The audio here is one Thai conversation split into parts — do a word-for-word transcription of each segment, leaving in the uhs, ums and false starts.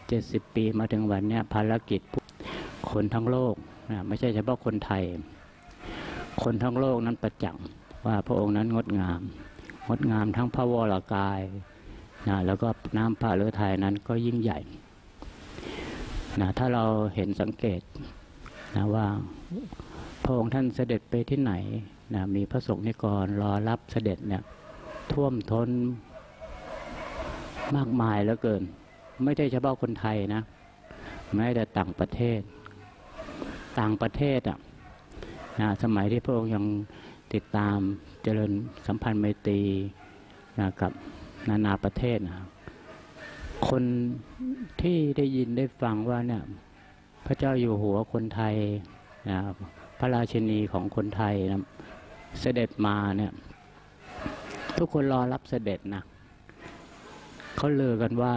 เจ็ดสิบปีมาถึงวันนี้ภารกิจคนทั้งโลกนะไม่ใช่เฉพาะคนไทยคนทั้งโลกนั้นประจักษ์ว่าพระองค์นั้นงดงามงดงามทั้งพระวรกายนะแล้วก็น้ำพระฤทัยนั้นก็ยิ่งใหญ่นะถ้าเราเห็นสังเกตนะว่าพระองค์ท่านเสด็จไปที่ไหนนะมีพระสงฆ์นิกรรอรับเสด็จเนี่ยท่วมท้นมากมายเหลือเกินไม่ใช่เฉพาะคนไทยนะแม้แต่ต่างประเทศต่างประเทศอ่ะนะสมัยที่พระองค์ยังติดตามเจริญสัมพันธ์ไมตรีนะกับนานาประเทศนะคนที่ได้ยินได้ฟังว่าเนี่ยพระเจ้าอยู่หัวคนไทยนะพระราชินีของคนไทยนะเสด็จมาเนี่ยทุกคนรอรับเสด็จนะเขาลือกันว่า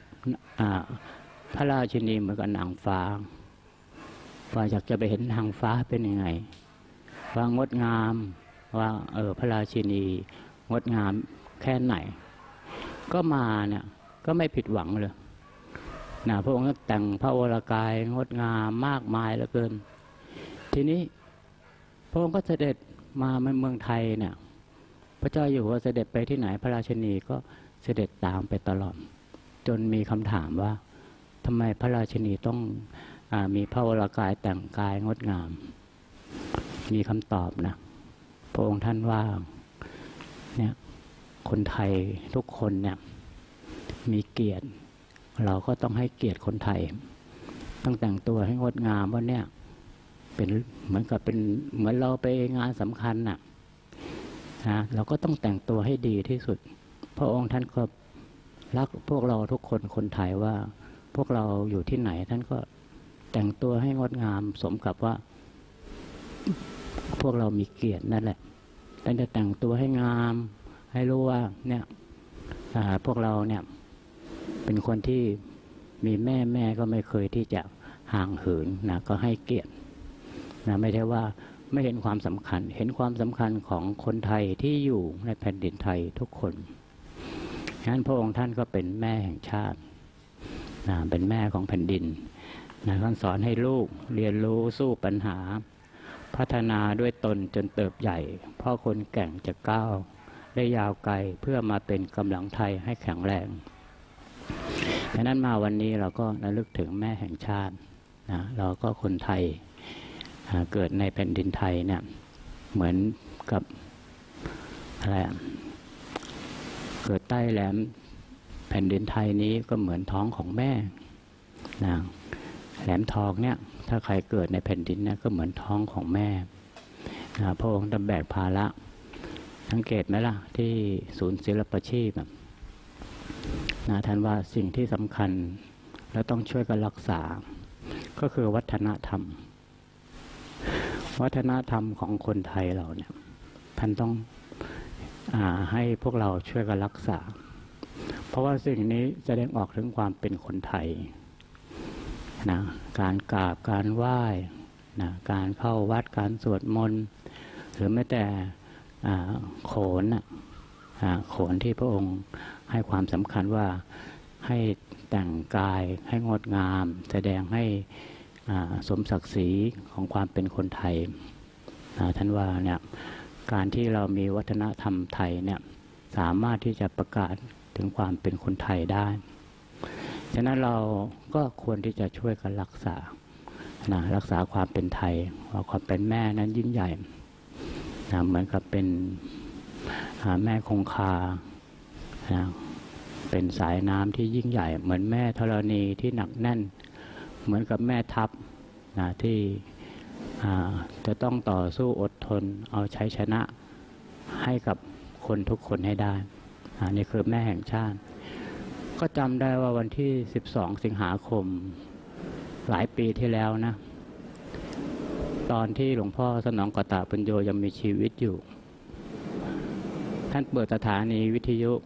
พระราชินีเหมือนกับนางฟ้าว่าอยากจะไปเห็นนางฟ้าเป็นยังไงว่างดงามว่าเออพระราชินีงดงามแค่ไหนก็มาเนี่ยก็ไม่ผิดหวังเลยนะพระองค์ก็แต่งพระวรกายงดงามมากมายเหลือเกินทีนี้พระองค์ก็เสด็จมาเมืองไทยเนี่ยพระเจ้าอยู่หัวเสด็จไปที่ไหนพระราชินีก็เสด็จตามไปตลอดจนมีคำถามว่าทำไมพระราชินีต้องอามีพระวรกายแต่งกายงดงามมีคำตอบนะพระองค์ท่านว่าเนี่ยคนไทยทุกคนเนี่ยมีเกียรติเราก็ต้องให้เกียรติคนไทยต้องแต่งตัวให้งดงามว่าเนี่ยเป็นเหมือนกับเป็นเหมือนเราไปงานสำคัญน่ะนะเราก็ต้องแต่งตัวให้ดีที่สุดพระองค์ท่านก็รักพวกเราทุกคนคนไทยว่าพวกเราอยู่ที่ไหนท่านก็แต่งตัวให้งดงามสมกับว่าพวกเรามีเกียรตินั่นแหละท่านจะแต่งตัวให้งามให้รู้ว่าเนี่ยพวกเราเนี่ยเป็นคนที่มีแม่แม่ก็ไม่เคยที่จะห่างเหินนะก็ให้เกียรตินะไม่ใช่ว่าไม่เห็นความสำคัญเห็นความสำคัญของคนไทยที่อยู่ในแผ่นดินไทยทุกคนฉะนั้นพระองค์ท่านก็เป็นแม่แห่งชาตินะเป็นแม่ของแผ่นดินนะท่านสอนให้ลูกเรียนรู้สู้ปัญหาพัฒนาด้วยตนจนเติบใหญ่เพราะคนแก่งจะก้าวได้ยาวไกลเพื่อมาเป็นกำลังไทยให้แข็งแรงฉะนั้นมาวันนี้เราก็ระลึกถึงแม่แห่งชาตินะเราก็คนไทยเกิดในแผ่นดินไทยเนี่ยเหมือนกับอะไรเกิดใต้แหลมแผ่นดินไทยนี้ก็เหมือนท้องของแม่นะแหลมทองเนี่ยถ้าใครเกิดในแผ่นดินเนี่ยก็เหมือนท้องของแม่นะพระองค์ต้องแบกภาระสังเกตไหมล่ะที่ศูนย์ศิลปาชีพนะท่านว่าสิ่งที่สำคัญและต้องช่วยกันรักษาก็คือวัฒนธรรมวัฒนธรรมของคนไทยเราเนี่ยท่านต้องอ่าให้พวกเราช่วยกันรักษาเพราะว่าสิ่งนี้แสดงออกถึงความเป็นคนไทยนะการกราบการไหว้นะการเข้าวัดการสวดมนต์หรือแม้แต่โขนนะโขนที่พระองค์ให้ความสำคัญว่าให้แต่งกายให้งดงามแสดงให้สมศักดิ์ศรีของความเป็นคนไทยท่านว่าเนี่ยการที่เรามีวัฒนธรรมไทยเนี่ยสามารถที่จะประกาศถึงความเป็นคนไทยได้ฉะนั้นเราก็ควรที่จะช่วยกันรักษานะรักษาความเป็นไทยว่าความเป็นแม่นั้นยิ่งใหญ่นะเหมือนกับเป็นแม่คงคานะเป็นสายน้ำที่ยิ่งใหญ่เหมือนแม่ธรณีที่หนักแน่นเหมือนกับแม่ทัพนะที่จะต้องต่อสู้อดทนเอาชัยชนะให้กับคนทุกคนให้ได้นี่คือแม่แห่งชาติก็จำได้ว่าวันที่สิบสองสิงหาคมหลายปีที่แล้วนะตอนที่หลวงพ่อสนองกตปัญโยยังมีชีวิตอยู่ท่านเปิดสถานีวิทยุ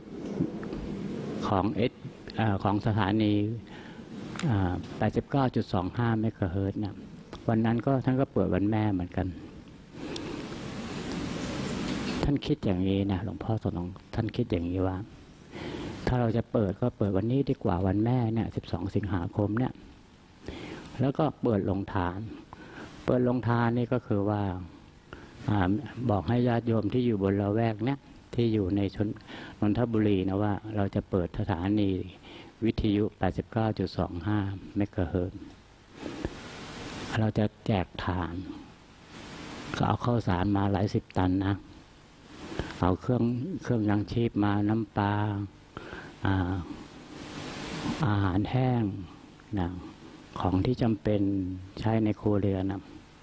ของเอสของสถานี แปดสิบเก้าจุดสองห้า เมกะเฮิรตซ์เนี่ยวันนั้นก็ท่านก็เปิดวันแม่เหมือนกันท่านคิดอย่างนี้นะหลวงพ่อสนองท่านคิดอย่างนี้ว่าถ้าเราจะเปิดก็เปิดวันนี้ดีกว่าวันแม่เนี่ยสิบสองสิงหาคมเนี่ยแล้วก็เปิดลงทานเปิดลงทานนี่ก็คือว่าบอกให้ญาติโยมที่อยู่บนละแวกเนี่ยที่อยู่ในชนนนทบุรีนะว่าเราจะเปิดสถานีวิทยุ แปดสิบเก้าจุดสองห้า เมกะเฮิรตซ์เราจะแจกทานก็เอาข้าวสารมาหลายสิบตันนะเอาเครื่องเครื่องยังชีพมาน้ำปลา อา อาหารแห้งนะของที่จำเป็นใช้ในครัวเรือนนะ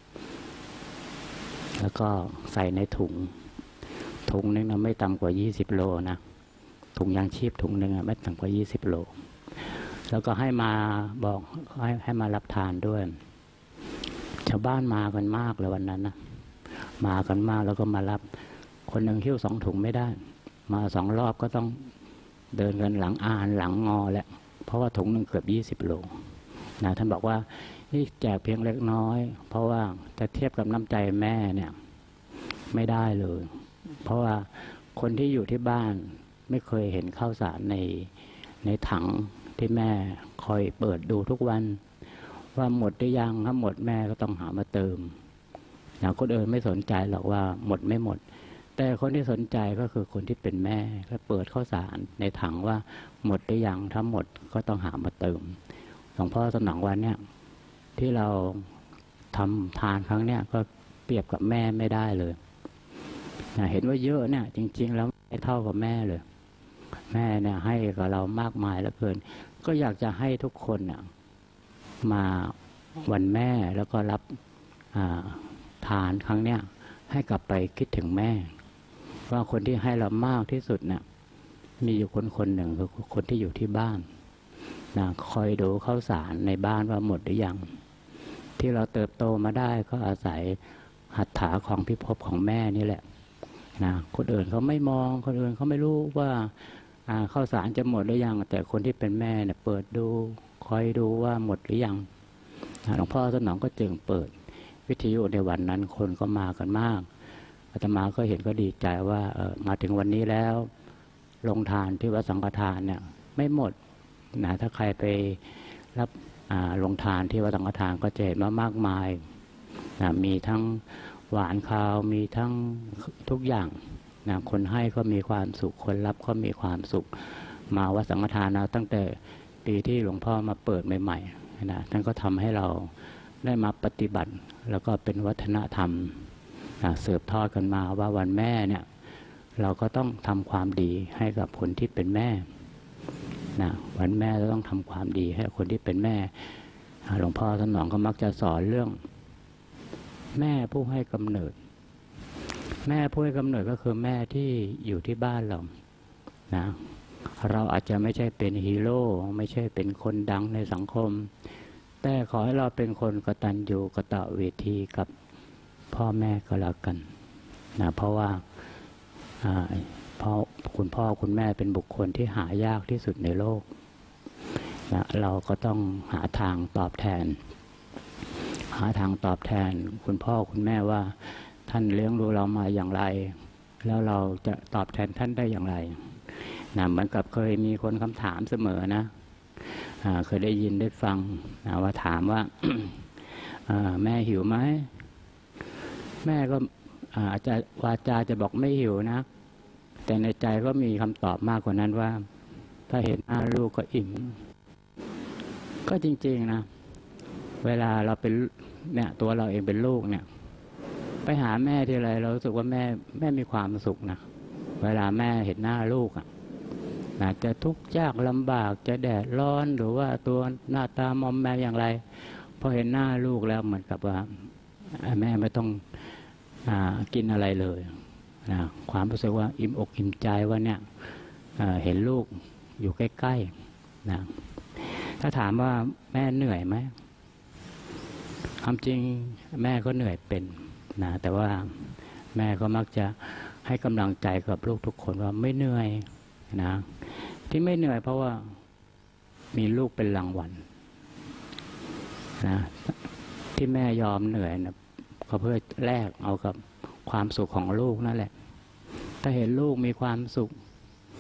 แล้วก็ใส่ในถุงถุงนึงนะไม่ต่ำกว่ายี่สิบโลนะถุงยางชีพถุงนึงไม่ต่ำกว่ายี่สิบโลแล้วก็ให้มาบอกให้ให้มารับทานด้วยชาวบ้านมากันมากเลยวันนั้นนะมากันมากแล้วก็มารับคนหนึ่งหิ้วสองถุงไม่ได้มาสองรอบก็ต้องเดินกันหลังอ่านหลังงอแหละเพราะว่าถุงหนึ่งเกือบยี่สิบโลนะท่านบอกว่านี่แจกเพียงเล็กน้อยเพราะว่าจะเทียบกับน้ำใจแม่เนี่ยไม่ได้เลยเพราะว่าคนที่อยู่ที่บ้านไม่เคยเห็นข้าวสารในในถังที่แม่คอยเปิดดูทุกวันว่าหมดหรือยังถ้าหมดแม่ก็ต้องหามาเติมนะคนอื่นไม่สนใจหรอกว่าหมดไม่หมดแต่คนที่สนใจก็คือคนที่เป็นแม่ก็เปิดข้าวสารในถังว่าหมดหรือยังถ้าหมดก็ต้องหามาเติมหลวงพ่อสนองวันเนี่ยที่เราทำทานครั้งเนี้ยก็เปรียบกับแม่ไม่ได้เลยนะเห็นว่าเยอะเนี่ยจริงๆแล้วไม่เท่ากับแม่เลยแม่เนี่ยให้กับเรามากมายเหลือเกินก็อยากจะให้ทุกคนน่ะมาวันแม่แล้วก็รับทานครั้งเนี้ยให้กลับไปคิดถึงแม่ว่าคนที่ให้เรามากที่สุดน่ะมีอยู่คนคนหนึ่งคือคนที่อยู่ที่บ้านนะคอยดูข้าวสารในบ้านว่าหมดหรือยังที่เราเติบโตมาได้ก็อาศัยหัตถาของพิภพของแม่นี่แหละนะคนอื่นเขาไม่มองคนอื่นเขาไม่รู้ว่าข้าวสารจะหมดหรือยังแต่คนที่เป็นแม่เนี่ยเปิดดูคอยดูว่าหมดหรือยังหลวงพ่อสนองก็จึงเปิดวิทยุในวันนั้นคนก็มากันมากอาตมาก็เห็นก็ดีใจว่าเออมาถึงวันนี้แล้วลงทานที่วัดสังฆทานเนี่ยไม่หมดนะถ้าใครไปรับลงทานที่วัดสังฆทานก็จะเห็นว่ามากมายนะมีทั้งหวานคาวมีทั้งทุกอย่างนะคนให้ก็มีความสุขคนรับก็มีความสุขมาวัดสังฆทานนะตั้งแต่ปีที่หลวงพ่อมาเปิดใหม่ๆนะท่านก็ทำให้เราได้มาปฏิบัติแล้วก็เป็นวัฒนธรรมนะสืบทอดกันมาว่าวันแม่เนี่ยเราก็ต้องทำความดีให้กับคนที่เป็นแม่นะวันแม่เราต้องทำความดีให้คนที่เป็นแม่หลวงพ่อสนองก็มักจะสอนเรื่องแม่ผู้ให้กำเนิดแม่ผู้ให้กำเนิดก็คือแม่ที่อยู่ที่บ้านเรานะเราอาจจะไม่ใช่เป็นฮีโร่ไม่ใช่เป็นคนดังในสังคมแต่ขอให้เราเป็นคนกตัญญูกตเวทีกับพ่อแม่ก็แล้วกันนะเพราะว่าเพราะคุณพ่อคุณแม่เป็นบุคคลที่หายากที่สุดในโลกนะเราก็ต้องหาทางตอบแทนหาทางตอบแทนคุณพ่อคุณแม่ว่าท่านเลี้ยงดูเรามาอย่างไรแล้วเราจะตอบแทนท่านได้อย่างไรนะเหมือนกับเคยมีคนคำถามเสมอนะเคยได้ยินได้ฟังนะว่าถามว่า แม่หิวไหมแม่ก็อาจจะวาจาจะบอกไม่หิวนะแต่ในใจก็มีคำตอบมากกว่านั้นว่าถ้าเห็นหน้าลูกก็อิ่มก็จริงๆนะเวลาเราเป็นเนี่ยตัวเราเองเป็นลูกเนี่ยไปหาแม่ทีไรเรารู้สึกว่าแม่แม่มีความสุขนะเวลาแม่เห็นหน้าลูกอ่ะนะจะทุกข์ยากลำบากจะแดดร้อนหรือว่าตัวหน้าตามอมแมมอย่างไรพอเห็นหน้าลูกแล้วเหมือนกับว่าแม่ไม่ต้องอ่ากินอะไรเลยนะความรู้สึกว่าอิ่มอกอิ่มใจว่าเนี่ยเห็นลูกอยู่ใกล้ๆนะถ้าถามว่าแม่เหนื่อยไหมความจริงแม่ก็เหนื่อยเป็นนะแต่ว่าแม่ก็มักจะให้กำลังใจกับลูกทุกคนว่าไม่เหนื่อยนะที่ไม่เหนื่อยเพราะว่ามีลูกเป็นรางวัลนะที่แม่ยอมเหนื่อยนะก็เพื่อแลกเอากับความสุขของลูกนั่นแหละถ้าเห็นลูกมีความสุข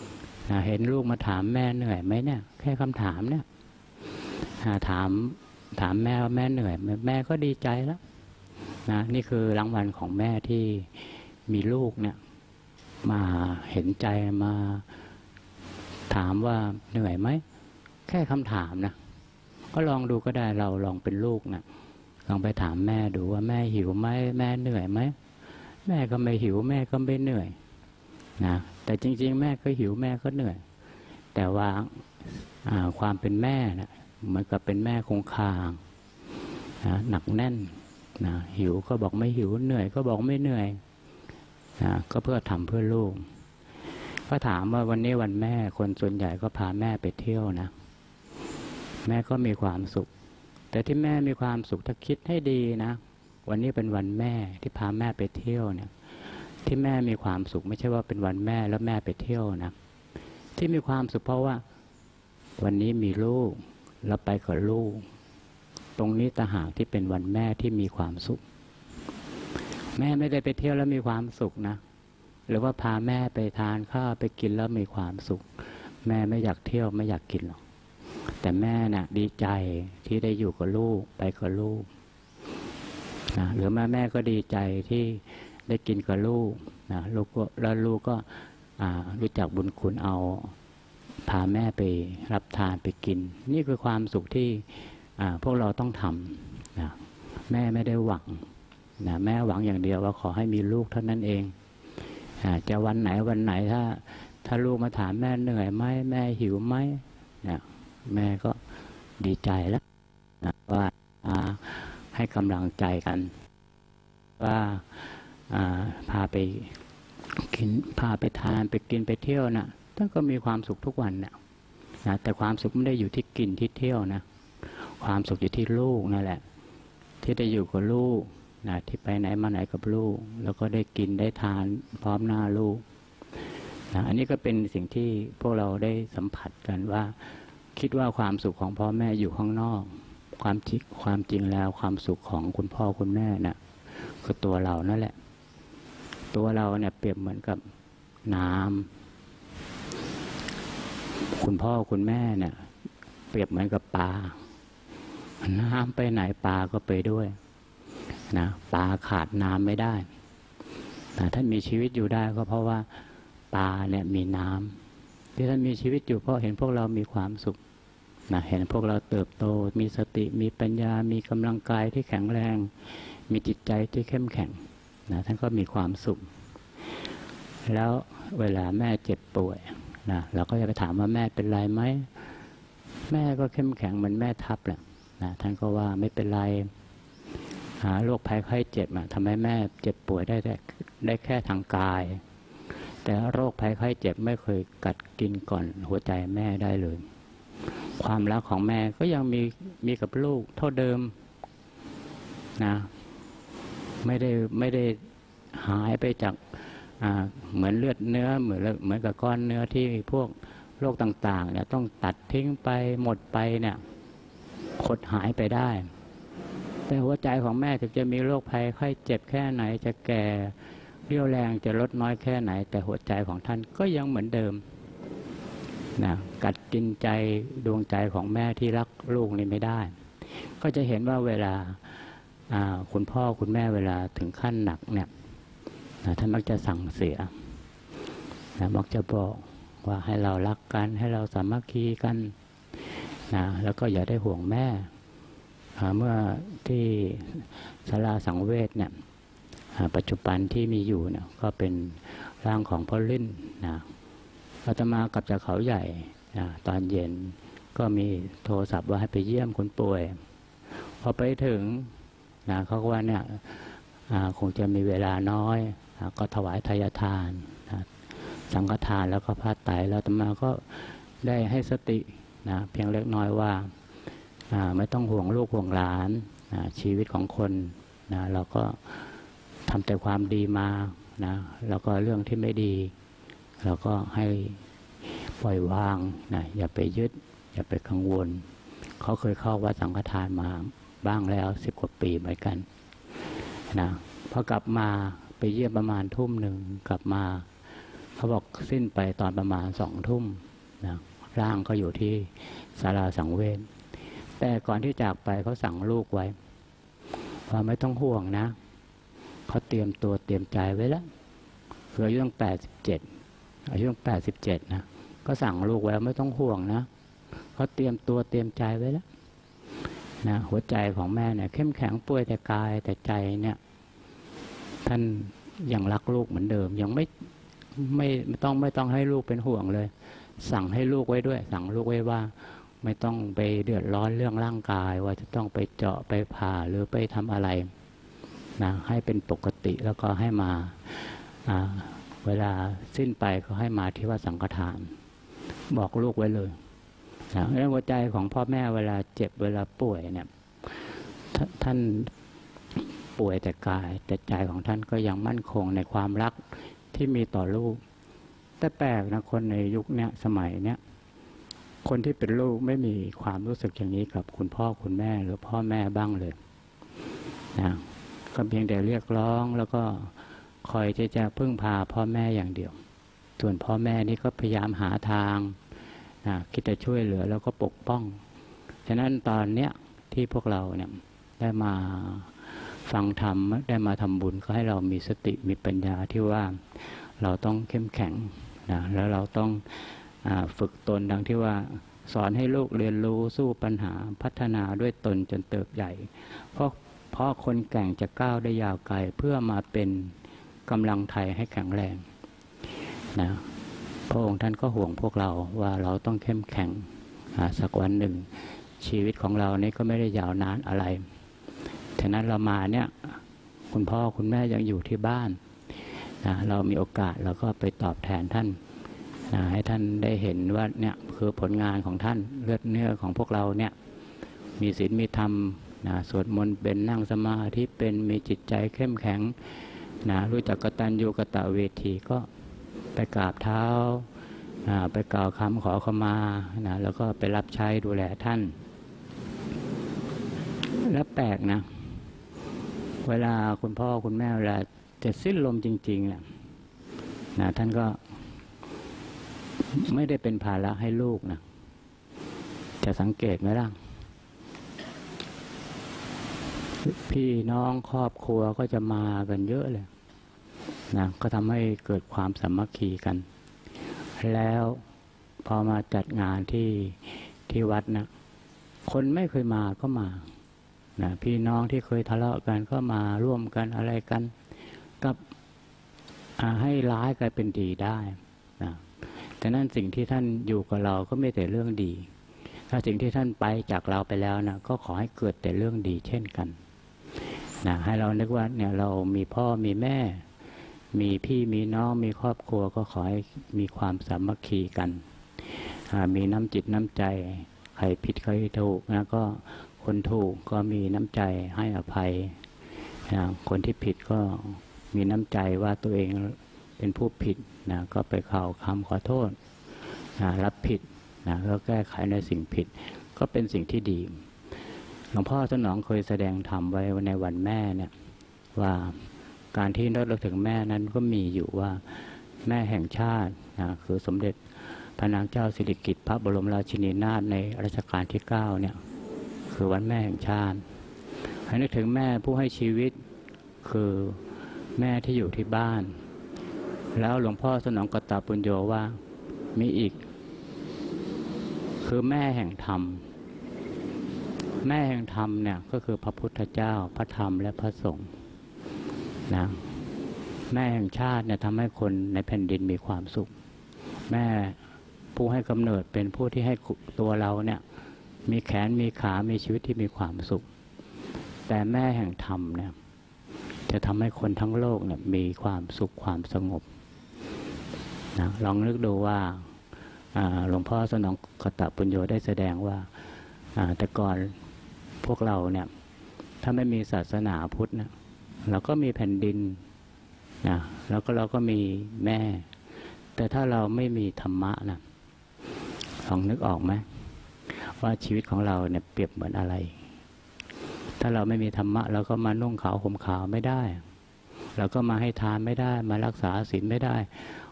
เห็นลูกมาถามแม่เหนื่อยไหมเนี่ยแค่คำถามเนี่ยถามถามแม่ว่าแม่เหนื่อยแม่ก็ดีใจแล้วนะนี่คือรางวัลของแม่ที่มีลูกเนี่ยมาเห็นใจมาถามว่าเหนื่อยไหมแค่คำถามนะก็ลองดูก็ได้เราลองเป็นลูกนะลองไปถามแม่ดูว่าแม่หิวไหมแม่เหนื่อยไหมแม่ก็ไม่หิวแม่ก็ไม่เหนื่อยนะแต่จริงๆแม่ก็หิวแม่ก็เหนื่อยแต่ว่าความเป็นแม่นะเหมือนกับเป็นแม่คงคางนะหนักแน่นนะหิวก็บอกไม่หิวเหนื่อยก็บอกไม่เหนื่อยนะก็เพื่อทำเพื่อลูกก็ถามว่าวันนี้วันแม่คนส่วนใหญ่ก็พาแม่ไปเที่ยวนะแม่ก็มีความสุขแต่ที่แม่มีความสุขถ้าคิดให้ดีนะวันนี้เป็นวันแม่ที่พาแม่ไปเที่ยวเนี่ยที่แม่มีความสุขไม่ใช่ว่าเป็นวันแม่แล้วแม่ไปเที่ยวนะที่มีความสุขเพราะว่าวันนี้มีลูกแล้วไปกับลูกตรงนี้ต่างหากที่เป็นวันแม่ที่มีความสุขแม่ไม่ได้ไปเที่ยวแล้วมีความสุขนะหรือว่าพาแม่ไปทานข้าวไปกินแล้วมีความสุขแม่ไม่อยากเที่ยวไม่อยากกินหรอกแต่แม่น่ะดีใจที่ได้อยู่กับลูกไปกับลูกนะหรือแม่แม่ก็ดีใจที่ได้กินกับลูกนะลูกก็แล้วลูกก็รู้จักบุญคุณเอาพาแม่ไปรับทานไปกินนี่คือความสุขที่พวกเราต้องทำนะแม่ไม่ได้หวังนะแม่หวังอย่างเดียวว่าขอให้มีลูกเท่านั้นเองจะวันไหนวันไหนถ้าถ้าลูกมาถามแม่เหนื่อยไหมแม่หิวไหมนะแม่ก็ดีใจแล้วนะว่าให้กำลังใจกันว่าพาไปกินพาไปทานไปกินไปเที่ยวนะท่านก็มีความสุขทุกวันนะนะแต่ความสุขไม่ได้อยู่ที่กินที่เที่ยวนะความสุขอยู่ที่ลูกนั่นแหละที่ได้อยู่กับลูกนะที่ไปไหนมาไหนกับลูกแล้วก็ได้กินได้ทานพร้อมหน้าลูกนะอันนี้ก็เป็นสิ่งที่พวกเราได้สัมผัสกันว่าคิดว่าความสุขของพ่อแม่อยู่ข้างนอกความจริงความจริงแล้วความสุขของคุณพ่อคุณแม่น่ะคือตัวเรานั่นแหละตัวเราเนี่ยเปรียบเหมือนกับน้ำคุณพ่อคุณแม่เนี่ยเปรียบเหมือนกับปลาน้ำไปไหนปลาก็ไปด้วยนะปลาขาดน้ำไม่ได้นะท่านมีชีวิตอยู่ได้ก็เพราะว่าปลาเนี่ยมีน้ำที่ท่านมีชีวิตอยู่เพราะเห็นพวกเรามีความสุขนะเห็นพวกเราเติบโตมีสติมีปัญญามีกำลังกายที่แข็งแรงมีจิตใจที่เข้มแข็งนะท่านก็มีความสุขแล้วเวลาแม่เจ็บป่วยนะเราก็จะไปถามว่าแม่เป็นไรไหมแม่ก็เข้มแข็งเหมือนแม่ทับแหละนะท่านก็ว่าไม่เป็นไรหาโรคภัยไข้เจ็บอะทำให้แม่เจ็บป่วยได้แต่ได้แค่ทางกายแต่โรคภัยไข้เจ็บไม่เคยกัดกินก่อนหัวใจแม่ได้เลยความรักของแม่ก็ยังมีมีกับลูกเท่าเดิมนะไม่ได้ไม่ได้หายไปจากเหมือนเลือดเนื้อเหมือนเหมือนกับก้อนเนื้อที่พวกโรคต่างๆเนี่ยต้องตัดทิ้งไปหมดไปเนี่ยขดหายไปได้แต่หัวใจของแม่ถึงจะมีโรคภัยไข้เจ็บแค่ไหนจะแก่เรี่ยวแรงจะลดน้อยแค่ไหนแต่หัวใจของท่านก็ยังเหมือนเดิมนะกัดกินใจดวงใจของแม่ที่รักลูกนี่ไม่ได้ก็จะเห็นว่าเวลาคุณพ่อคุณแม่เวลาถึงขั้นหนักเนี่ยนะท่านมักจะสั่งเสียนะมักจะบอกว่าให้เรารักกันให้เราสามัคคีกันนะแล้วก็อย่าได้ห่วงแม่เมื่อที่ศาลาสังเวชเนี่ยปัจจุบันที่มีอยู่เนี่ยก็เป็นร่างของพ่อลิ่นนะอาตมากลับจากเขาใหญ่นะตอนเย็นก็มีโทรศัพท์ว่าให้ไปเยี่ยมคนป่วยพอไปถึงนะเขาก็ว่าเนี่ยคงจะมีเวลาน้อยนะก็ถวายทายทานนะสังฆทานแล้วก็ผ้าไตรแล้วอาตมาก็ได้ให้สตินะเพียงเล็กน้อยว่าไม่ต้องห่วงลูกห่วงหลานนะชีวิตของคนนะเราก็ทำแต่ความดีมานะแล้วก็เรื่องที่ไม่ดีเราก็ให้ปล่อยวางนะอย่าไปยึดอย่าไปกังวลเขาเคยเข้าวัดสังฆทานมาบ้างแล้วสิบกว่าปีเหมือนกันนะพอกลับมาไปเยี่ยมประมาณทุ่มหนึ่งกลับมาเขาบอกสิ้นไปตอนประมาณสองทุ่มนะร่างก็อยู่ที่ศาลาสังเวชแต่ก่อนที่จากไปเขาสั่งลูกไว้ว่าไม่ต้องห่วงนะเขาเตรียมตัวเตรียมใจไว้แล้วคืออายุตั้งแปดสิบเจ็ดอายุตั้งแปดสิบเจ็ดนะก็สั่งลูกไว้ไม่ต้องห่วงนะเขาเตรียมตัวเตรียมใจไว้แล้วนะหัวใจของแม่เนี่ยเข้มแข็งป่วยแต่กายแต่ใจเนี่ยท่านยังรักลูกเหมือนเดิมยังไม่ไม่ไม่ต้องไม่ต้องให้ลูกเป็นห่วงเลยสั่งให้ลูกไว้ด้วยสั่งลูกไว้ว่าไม่ต้องไปเดือดร้อนเรื่องร่างกายว่าจะต้องไปเจาะไปผ่าหรือไปทำอะไรนะให้เป็นปกติแล้วก็ให้มาเวลาสิ้นไปก็ให้มาที่วัดสังฆทานบอกลูกไว้เลยนะเรื่องหัวใจของพ่อแม่เวลาเจ็บเวลาป่วยเนี่ยท่านป่วยแต่กายแต่ใจของท่านก็ยังมั่นคงในความรักที่มีต่อลูกแต่แปลกนะคนในยุคเนี้ยสมัยเนี้ยคนที่เป็นลูกไม่มีความรู้สึกอย่างนี้กับคุณพ่อคุณแม่หรือพ่อแม่บ้างเลยนะก็เพียงแต่เรียกร้องแล้วก็คอยที่จะพึ่งพาพ่อแม่อย่างเดียวส่วนพ่อแม่นี่ก็พยายามหาทางนะคิดจะช่วยเหลือแล้วก็ปกป้องฉะนั้นตอนเนี้ยที่พวกเราเนี่ยได้มาฟังธรรมได้มาทำบุญก็ให้เรามีสติมีปัญญาที่ว่าเราต้องเข้มแข็งนะแล้วเราต้องฝึกตนดังที่ว่าสอนให้ลูกเรียนรู้สู้ปัญหาพัฒนาด้วยตนจนเติบใหญ่เพราะเพราะคนแก่งจะก้าวได้ยาวไกลเพื่อมาเป็นกำลังไทยให้แข็งแรงนะพระองค์ท่านก็ห่วงพวกเราว่าเราต้องเข้มแข็งสักวันหนึ่งชีวิตของเรานี่ก็ไม่ได้ยาวนานอะไรฉะนั้นเรามาเนี่ยคุณพ่อคุณแม่ยังอยู่ที่บ้านนะเรามีโอกาสเราก็ไปตอบแทนท่านนะให้ท่านได้เห็นว่าเนี่ยคือผลงานของท่านเลือดเนื้อของพวกเราเนี่ยมีศีลมีธรรมนะสวดมนต์เป็นนั่งสมาธิเป็นมีจิตใจเข้มแข็งนะรู้จักกตัญญูกตเวทีก็ไปกราบเท้านะไปกล่าวคำขอขมานะแล้วก็ไปรับใช้ดูแลท่านและแปลกนะเวลาคุณพ่อคุณแม่เวลาจะสิ้นลมจริงๆนะนะท่านก็ไม่ได้เป็นภาระให้ลูกนะจะสังเกตไหมล่ะพี่น้องครอบครัวก็จะมากันเยอะเลยนะก็ทำให้เกิดความสามัคคีกันแล้วพอมาจัดงานที่ที่วัดนะคนไม่เคยมาก็มานะพี่น้องที่เคยทะเลาะกันก็มาร่วมกันอะไรกันกับให้ร้ายกลายเป็นดีได้นะแต่นั่นสิ่งที่ท่านอยู่กับเราก็ไม่แต่เรื่องดีถ้าสิ่งที่ท่านไปจากเราไปแล้วนะก็ขอให้เกิดแต่เรื่องดีเช่นกันนะให้เรานึกว่าเนี่ยเรามีพ่อมีแม่มีพี่มีน้องมีครอบครัวก็ขอให้มีความสามัคคีกันมีน้ำจิตน้ำใจใครผิดใครถูกนะก็คนถูกก็มีน้ำใจให้อภัยนะคนที่ผิดก็มีน้ำใจว่าตัวเองเป็นผู้ผิดนะก็ไปกล่าวคำขอโทษนะรับผิดนะแล้วแก้ไขในสิ่งผิดก็เป็นสิ่งที่ดีหลวงพ่อสนองเคยแสดงธรรมไว้ในวันแม่เนี่ยว่าการที่ระลึกถึงแม่นั้นก็มีอยู่ว่าแม่แห่งชาตินะคือสมเด็จพระนางเจ้าสิริกิติ์พระบรมราชินีนาถในรัชกาลที่เก้าเนี่ยคือวันแม่แห่งชาติให้นึกถึงแม่ผู้ให้ชีวิตคือแม่ที่อยู่ที่บ้านแล้วหลวงพ่อสนองกตปุญโญว่ามีอีกคือแม่แห่งธรรมแม่แห่งธรรมเนี่ยก็คือพระพุทธเจ้าพระธรรมและพระสงฆ์นะแม่แห่งชาติเนี่ยทำให้คนในแผ่นดินมีความสุขแม่ผู้ให้กำเนิดเป็นผู้ที่ให้ตัวเราเนี่ยมีแขนมีขามีชีวิตที่มีความสุขแต่แม่แห่งธรรมเนี่ยจะทำให้คนทั้งโลกเนี่ยมีความสุขความสงบนะลองนึกดูว่าหลวงพ่อสนองกตปุญโญได้แสดงว่าแต่ก่อนพวกเราเนี่ยถ้าไม่มีศาสนาพุทธนะเราก็มีแผ่นดินนะแล้วก็เราก็มีแม่แต่ถ้าเราไม่มีธรรมะนะลองนึกออกไหมว่าชีวิตของเราเนี่ยเปรียบเหมือนอะไรถ้าเราไม่มีธรรมะเราก็มานุ่งขาวห่มขาวไม่ได้เราก็มาให้ทานไม่ได้มารักษาศีลไม่ได้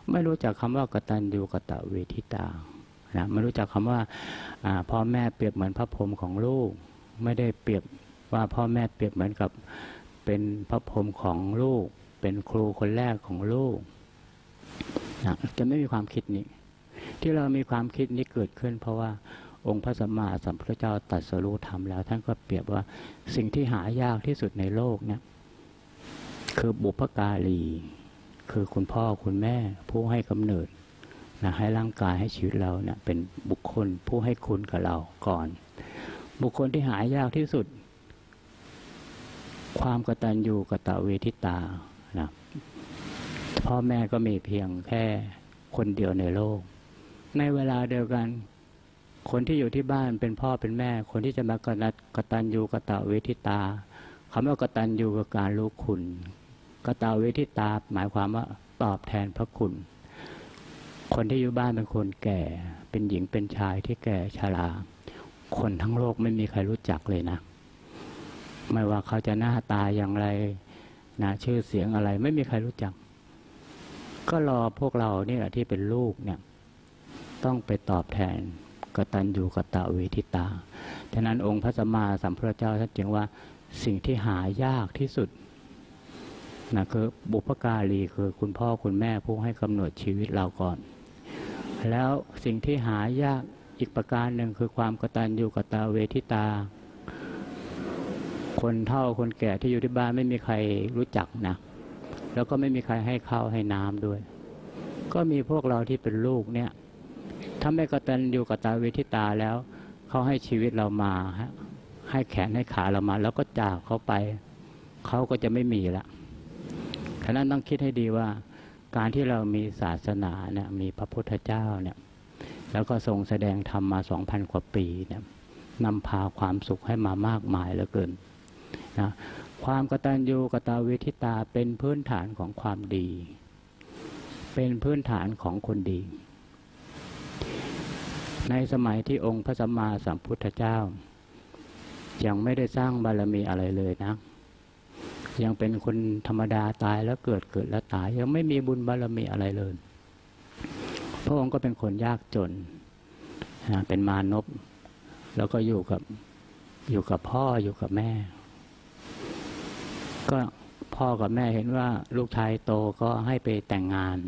ไม่รู้จักคำว่ากตัญญูกตเวทิตานะไม่รู้จักคำว่าพ่อแม่เปรียบเหมือนพระพรหมของลูกไม่ได้เปรียบว่าพ่อแม่เปรียบเหมือนกับเป็นพระพรหมของลูกเป็นครูคนแรกของลูกนะจะไม่มีความคิดนี้ที่เรามีความคิดนี้เกิดขึ้นเพราะว่าองค์พระสัมมาสัมพุทธเจ้าตรัสรู้ธรรมแล้วท่านก็เปรียบว่าสิ่งที่หายากที่สุดในโลกเนี่ยคือบุพการีคือคุณพ่อคุณแม่ผู้ให้กำเนิดนะให้ร่างกายให้ชีวิตเราเนี่ยเป็นบุคคลผู้ให้คุณกับเราก่อนบุคคลที่หายากที่สุดความกตัญญูกตเวทิตานะพ่อแม่ก็มีเพียงแค่คนเดียวในโลกในเวลาเดียวกันคนที่อยู่ที่บ้านเป็นพ่อเป็นแม่คนที่จะมากตัญกตัญญูกตเวทิตาคำว่ากตัญญูกับการรู้คุณกตเวทิตาหมายความว่าตอบแทนพระคุณคนที่อยู่บ้านเป็นคนแก่เป็นหญิงเป็นชายที่แก่ชราคนทั้งโลกไม่มีใครรู้จักเลยนะไม่ว่าเขาจะหน้าตาอย่างไรนะชื่อเสียงอะไรไม่มีใครรู้จักก็รอพวกเราเนี่ยที่เป็นลูกเนี่ยต้องไปตอบแทนกตัญญูกตเวทิตาฉะนั้นองค์พระสัมมาสัมพุทธเจ้าท่านจึงว่าสิ่งที่หายากที่สุดนะคือบุพการีคือคุณพ่อคุณแม่ผู้ให้กำเนิดชีวิตเราก่อนแล้วสิ่งที่หายากอีกประการหนึ่งคือความกตัญญูกตเวทิตาคนเฒ่าคนแก่ที่อยู่ที่บ้านไม่มีใครรู้จักนะแล้วก็ไม่มีใครให้ข้าวให้น้ำด้วยก็มีพวกเราที่เป็นลูกเนี่ยถ้าไม่กตัญญูกตเวทิตาแล้วเขาให้ชีวิตเรามาให้แขนให้ขาเรามาแล้วก็จากเขาไปเขาก็จะไม่มีละฉะนั้นต้องคิดให้ดีว่าการที่เรามีศาสนาเนี่ยมีพระพุทธเจ้าเนี่ยแล้วก็ทรงแสดงธรรมมาสองพันกว่าปีเนี่ยนำพาความสุขให้มามากมายเหลือเกินนะความกตัญญูกตเวทิตาเป็นพื้นฐานของความดีเป็นพื้นฐานของคนดีในสมัยที่องค์พระสัมมาสัมพุทธเจ้ายังไม่ได้สร้างบารมีอะไรเลยนะยังเป็นคนธรรมดาตายแล้วเกิดเกิดแล้วตายยังไม่มีบุญบารมีอะไรเลยพระองค์ก็เป็นคนยากจนเป็นมานพแล้วก็อยู่กับอยู่กับพ่ออยู่กับแม่ก็พ่อกับแม่เห็นว่าลูกชายโตก็ให้ไปแต่งงาน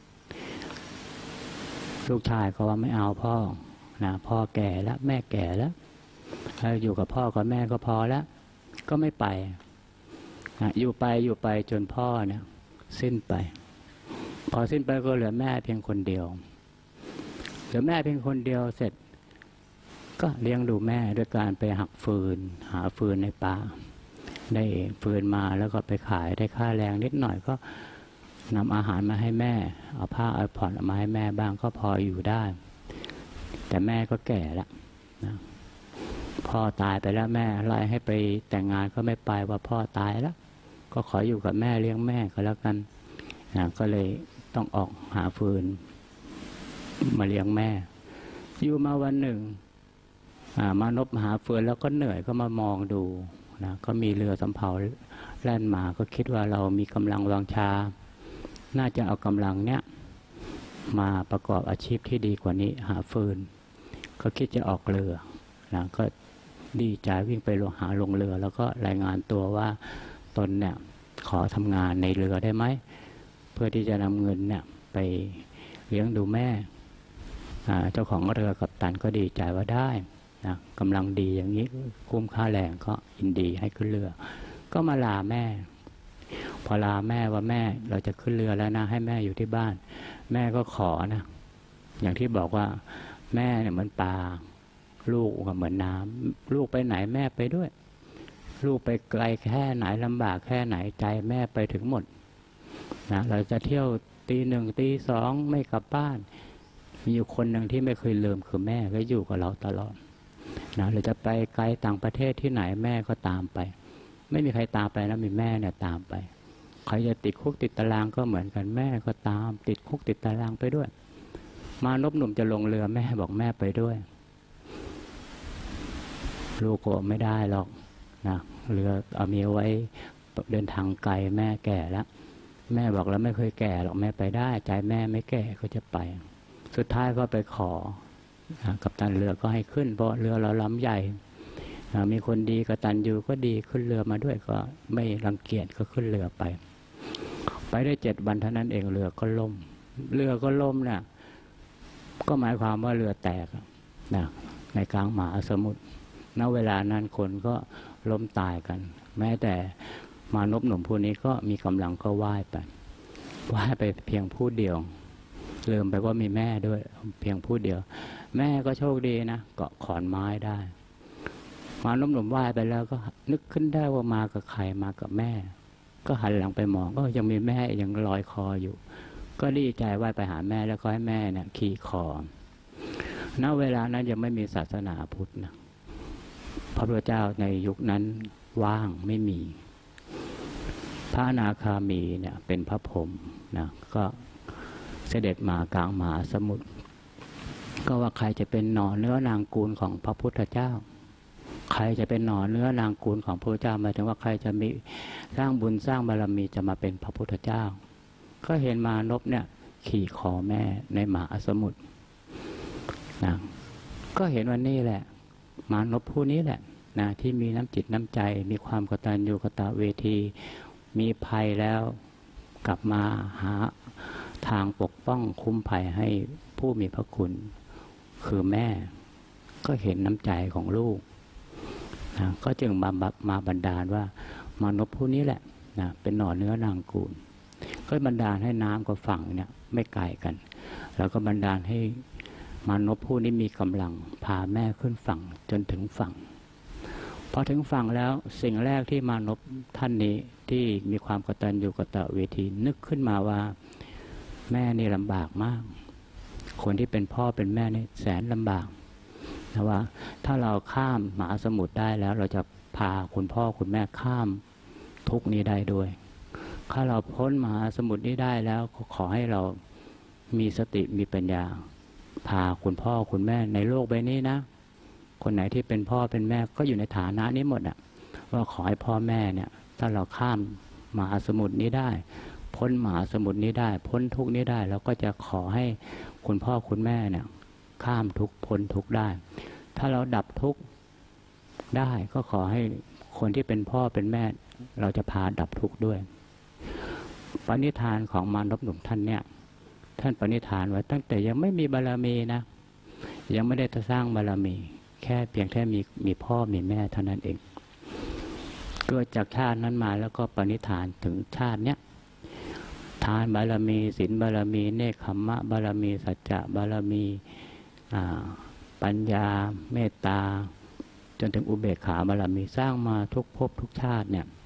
ลูกชายก็ว่าไม่เอาพ่อนะพ่อแก่แล้วแม่แก่แล้วอยู่กับพ่อกับแม่ก็พอแล้วก็ไม่ไปนะอยู่ไปอยู่ไปจนพ่อเนี่ยสิ้นไปพอสิ้นไปก็เหลือแม่เพียงคนเดียวเหลือแม่เพียงคนเดียวเสร็จก็เลี้ยงดูแม่ด้วยการไปหักฟืนหาฟืนในป่าได้ฟืนมาแล้วก็ไปขายได้ค่าแรงนิดหน่อยก็นำอาหารมาให้แม่เอาผ้าเอาผ่อนมาให้แม่บ้างก็พออยู่ได้แต่แม่ก็แก่แล้วนะพ่อตายไปแล้วแม่ไล่ให้ไปแต่งงานก็ไม่ไปว่าพ่อตายแล้วก็ขออยู่กับแม่เลี้ยงแม่ก็แล้วกันนะก็เลยต้องออกหาฟืนมาเลี้ยงแม่อยู่มาวันหนึ่งมานพหาฟืนแล้วก็เหนื่อยก็มามองดูนะก็มีเรือสำเภาแล่นมาก็คิดว่าเรามีกำลังวังชาน่าจะเอากำลังเนี้ยมาประกอบอาชีพที่ดีกว่านี้หาฟืนก็คิดจะออกเรือนะก็ดีใจวิ่งไปลงหาลงเรือแล้วก็รายงานตัวว่าตนเนี่ยขอทำงานในเรือได้ไหมเพื่อที่จะนำเงินเนี่ยไปเลี้ยงดูแม่เจ้าของเรือกัปตันก็ดีใจว่าได้นะกำลังดีอย่างนี้คุ้มค่าแรงก็ยินดีให้ขึ้นเรือก็มาลาแม่พอลาแม่ว่าแม่เราจะขึ้นเรือแล้วนะให้แม่อยู่ที่บ้านแม่ก็ขอนะอย่างที่บอกว่าแม่เนี่ยเหมือนปลาลูกก็เหมือนน้ำลูกไปไหนแม่ไปด้วยลูกไปไกลแค่ไหนลำบากแค่ไหนใจแม่ไปถึงหมดนะเราจะเที่ยวตีหนึ่งตีสองไม่กลับบ้านมีอยู่คนหนึ่งที่ไม่เคยลืมคือแม่ก็อยู่กับเราตลอดนะเราจะไปไกลต่างประเทศที่ไหนแม่ก็ตามไปไม่มีใครตามไปนะมีแม่เนี่ยตามไปใครจะติดคุกติดตารางก็เหมือนกันแม่ก็ตามติดคุกติดตารางไปด้วยมานพหนุ่มจะลงเรือแม่บอกแม่ไปด้วยลูกก็ไม่ได้หรอกนะเรือเอามีไว้เดินทางไกลแม่แก่แล้วแม่บอกแล้วไม่เคยแก่หรอกแม่ไปได้ใจแม่ไม่แก่ก็จะไปสุดท้ายก็ไปขอกัปตันเรือก็ให้ขึ้นเพราะเรือเราลำใหญ่มีคนดีกัปตันอยู่ก็ดีขึ้นเรือมาด้วยก็ไม่รังเกียจก็ขึ้นเรือไปไปได้เจ็ดวันเท่านั้นเองเรือก็ล่มเรือก็ล่มเนี่ยก็หมายความว่าเรือแตกนะในกลางมหาสมุทรณเวลานั้นคนก็ล้มตายกันแม้แต่มานพหนุ่มผู้นี้ก็มีกำลังก็ว่ายไปว่ายไปเพียงผู้เดียวลืมไปว่ามีแม่ด้วยเพียงผู้เดียวแม่ก็โชคดีนะเกาะขอนไม้ได้มานพหนุ่มว่ายไปแล้วก็นึกขึ้นได้ว่ามากับใครมากับแม่ก็หันหลังไปมองก็ยังมีแม่ยังลอยคออยู่ก็ดีใจว่ายไปหาแม่แล้วก็ให้แม่เนี่ยขี่คอณเวลานั้นยังไม่มีศาสนาพุทธนะพระพุทธเจ้าในยุคนั้นว่างไม่มีพระอนาคามีเนี่ยเป็นพระพรหมนะก็เสด็จมากลางมหาสมุทรก็ว่าใครจะเป็นหน่อเนื้อนางกูลของพระพุทธเจ้าใครจะเป็นหน่อเนื้อนางกูลของพระพุทธเจ้าหมายถึงว่าใครจะมีสร้างบุญสร้างบารมีจะมาเป็นพระพุทธเจ้าก็เห็นมานพเนี่ยขี่คอแม่ในมหาสมุทรนะก็เห็นวันนี้แหละมานพผู้นี้แหละนะที่มีน้ำจิตน้ำใจมีความกตัญญูกตเวทีมีภัยแล้วกลับมาหาทางปกป้องคุ้มภัยให้ผู้มีพระคุณคือแม่ก็เห็นน้ำใจของลูกนะก็จึงมามาบันดาลว่ามานพผู้นี้แหละนะเป็นหน่อเนื้อนางกูลก็บันดาลให้น้ำกับฝั่งเนี่ยไม่ไกลกันแล้วก็บันดาลให้มานพผู้นี้มีกำลังพาแม่ขึ้นฝั่งจนถึงฝั่งพอถึงฝั่งแล้วสิ่งแรกที่มานพท่านนี้ที่มีความกตัญญูกตเวทีนึกขึ้นมาว่าแม่นี่ลำบากมากคนที่เป็นพ่อเป็นแม่นี่แสนลำบากนะว่าถ้าเราข้ามมหาสมุทรได้แล้วเราจะพาคุณพ่อคุณแม่ข้ามทุกนี้ได้ด้วยถ้าเราพ้นมหาสมุทรนี้ได้แล้วขอให้เรามีสติมีปัญญาพาคุณพ่อคุณแม่ในโลกใบนี้นะคนไหนที่เป็นพ่อเป็นแม่ก็อยู่ในฐานะนี้หมดอ่ะว่าขอให้พ่อแม่เนี่ยถ้าเราข้ามมหาสมุทรนี้ได้พ้นมหาสมุทรนี้ได้พ้นทุกนี้ได้เราก็จะขอให้คุณพ่อคุณแม่เนี่ยข้ามทุกพ้นทุกได้ถ้าเราดับทุกได้ก็ขอให้คนที่เป็นพ่อเป็นแม่เราจะพาดับทุกด้วยปณิธานของมานพหนุ่มท่านเนี่ยท่านปณิธานไว้ตั้งแต่ยังไม่มีบารมีนะยังไม่ได้สร้างบารมีแค่เพียงแค่มีมีพ่อมีแม่เท่านั้นเองเกิดจากชาตินั้นมาแล้วก็ปณิธานถึงชาติเนี้ยทานบารมีศีลบารมีเนคขมมะบารมีสัจจะบารมีปัญญาเมตตาจนถึงอุเบกขาบารมีสร้างมาทุกภพทุกชาติเนี่ย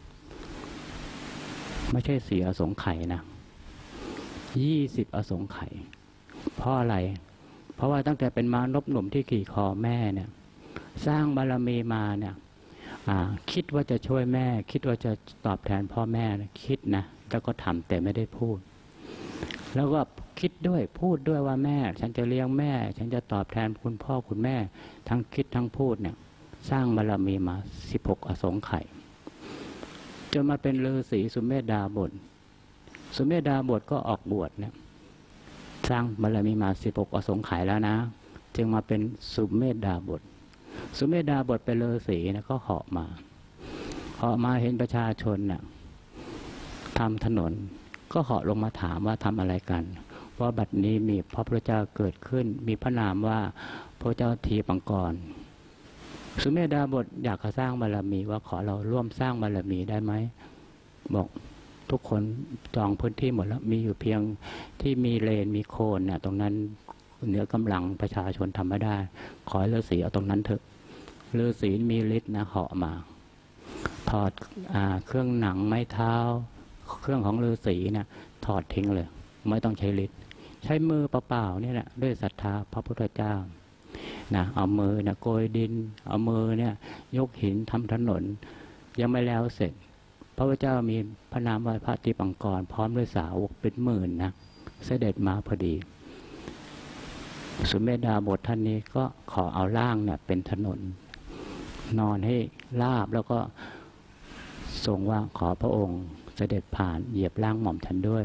ไม่ใช่เสียอสงไขยนะยี่สิบอสงไขยเพราะอะไรเพราะว่าตั้งแต่เป็นมานพหนุ่มที่ขี่คอแม่เนี่ยสร้างบารมีมาเนี่ยคิดว่าจะช่วยแม่คิดว่าจะตอบแทนพ่อแม่นะคิดนะแล้วก็ทำแต่ไม่ได้พูดแล้วก็คิดด้วยพูดด้วยว่าแม่ฉันจะเลี้ยงแม่ฉันจะตอบแทนคุณพ่อคุณแม่ทั้งคิดทั้งพูดเนี่ยสร้างบารมีมาสิบหกอสงไขยจนมาเป็นฤาษีสุเมธดาบทสุเมธดาบทก็ออกบวชเนี่ยสร้างบารมีมาสิบหกอสงไขยแล้วนะจึงมาเป็นสุเมธดาบทสุเมธดาบทเป็นฤาษีนะก็เหาะมาเหาะมาเห็นประชาชนเนี่ยทำถนนก็เหาะลงมาถามว่าทำอะไรกันว่าบัดนี้มีพระพุทธเจ้าเกิดขึ้นมีพระนามว่าพระเจ้าทีปังกรสุเมธดาบทอยากจะสร้างบารมีว่าขอเราร่วมสร้างบารมีได้ไหมบอกทุกคนจองพื้นที่หมดแล้วมีอยู่เพียงที่มีเลนมีโคนเนี่ยตรงนั้นเหนือกำลังประชาชนทำไม่ได้ขอให้ฤาษีเอาตรงนั้นเถอะฤาษีมีฤทธิ์นะเหาะมาถอดอ่าเครื่องหนังไม้เท้าเครื่องของฤาษีเนี่ยถอดทิ้งเลยไม่ต้องใช้ฤทธิ์ใช้มือเปล่าๆนี่แหละด้วยศรัทธาพระพุทธเจ้านะเอามือเนี่ยโกยดินเอามือเนี่ยยกหินทำถนนยังไม่แล้วเสร็จพระพุทธเจ้ามีพระนามว่าพระทีปังกรพร้อมด้วยสาวกเป็นหมื่นนะเสด็จมาพอดีสุเมธดาบทท่านนี้ก็ขอเอาร่างเนี่ยเป็นถนนนอนให้ราบแล้วก็ทรงว่าขอพระองค์ด็จผ่านเหยียบร่างหม่อมฉันด้วย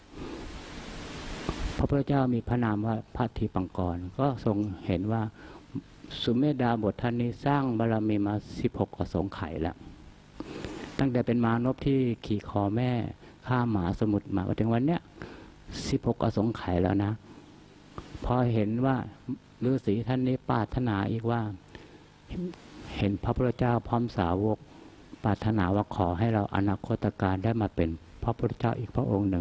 พระพุทธเจ้ามีพระนามว่าพระทีปังกรก็ทรงเห็นว่าสุเมธดาบทท่านนี้สร้างบารมีมาสิบหกอสงไขยแล้วตั้งแต่เป็นมานพที่ขี่คอแม่ข้ามมหาสมุทรมาถึงวันเนี้ยสิบหกอสงไขยแล้วนะพอเห็นว่าฤาษีท่านนี้ปรารถนาอีกว่าเห็นพระพุทธเจ้าพร้อมสาวกปรารถนาว่าขอให้เราอนาคตการได้มาเป็นพระพุทธเจ้าอีกพระองค์หนึ่ง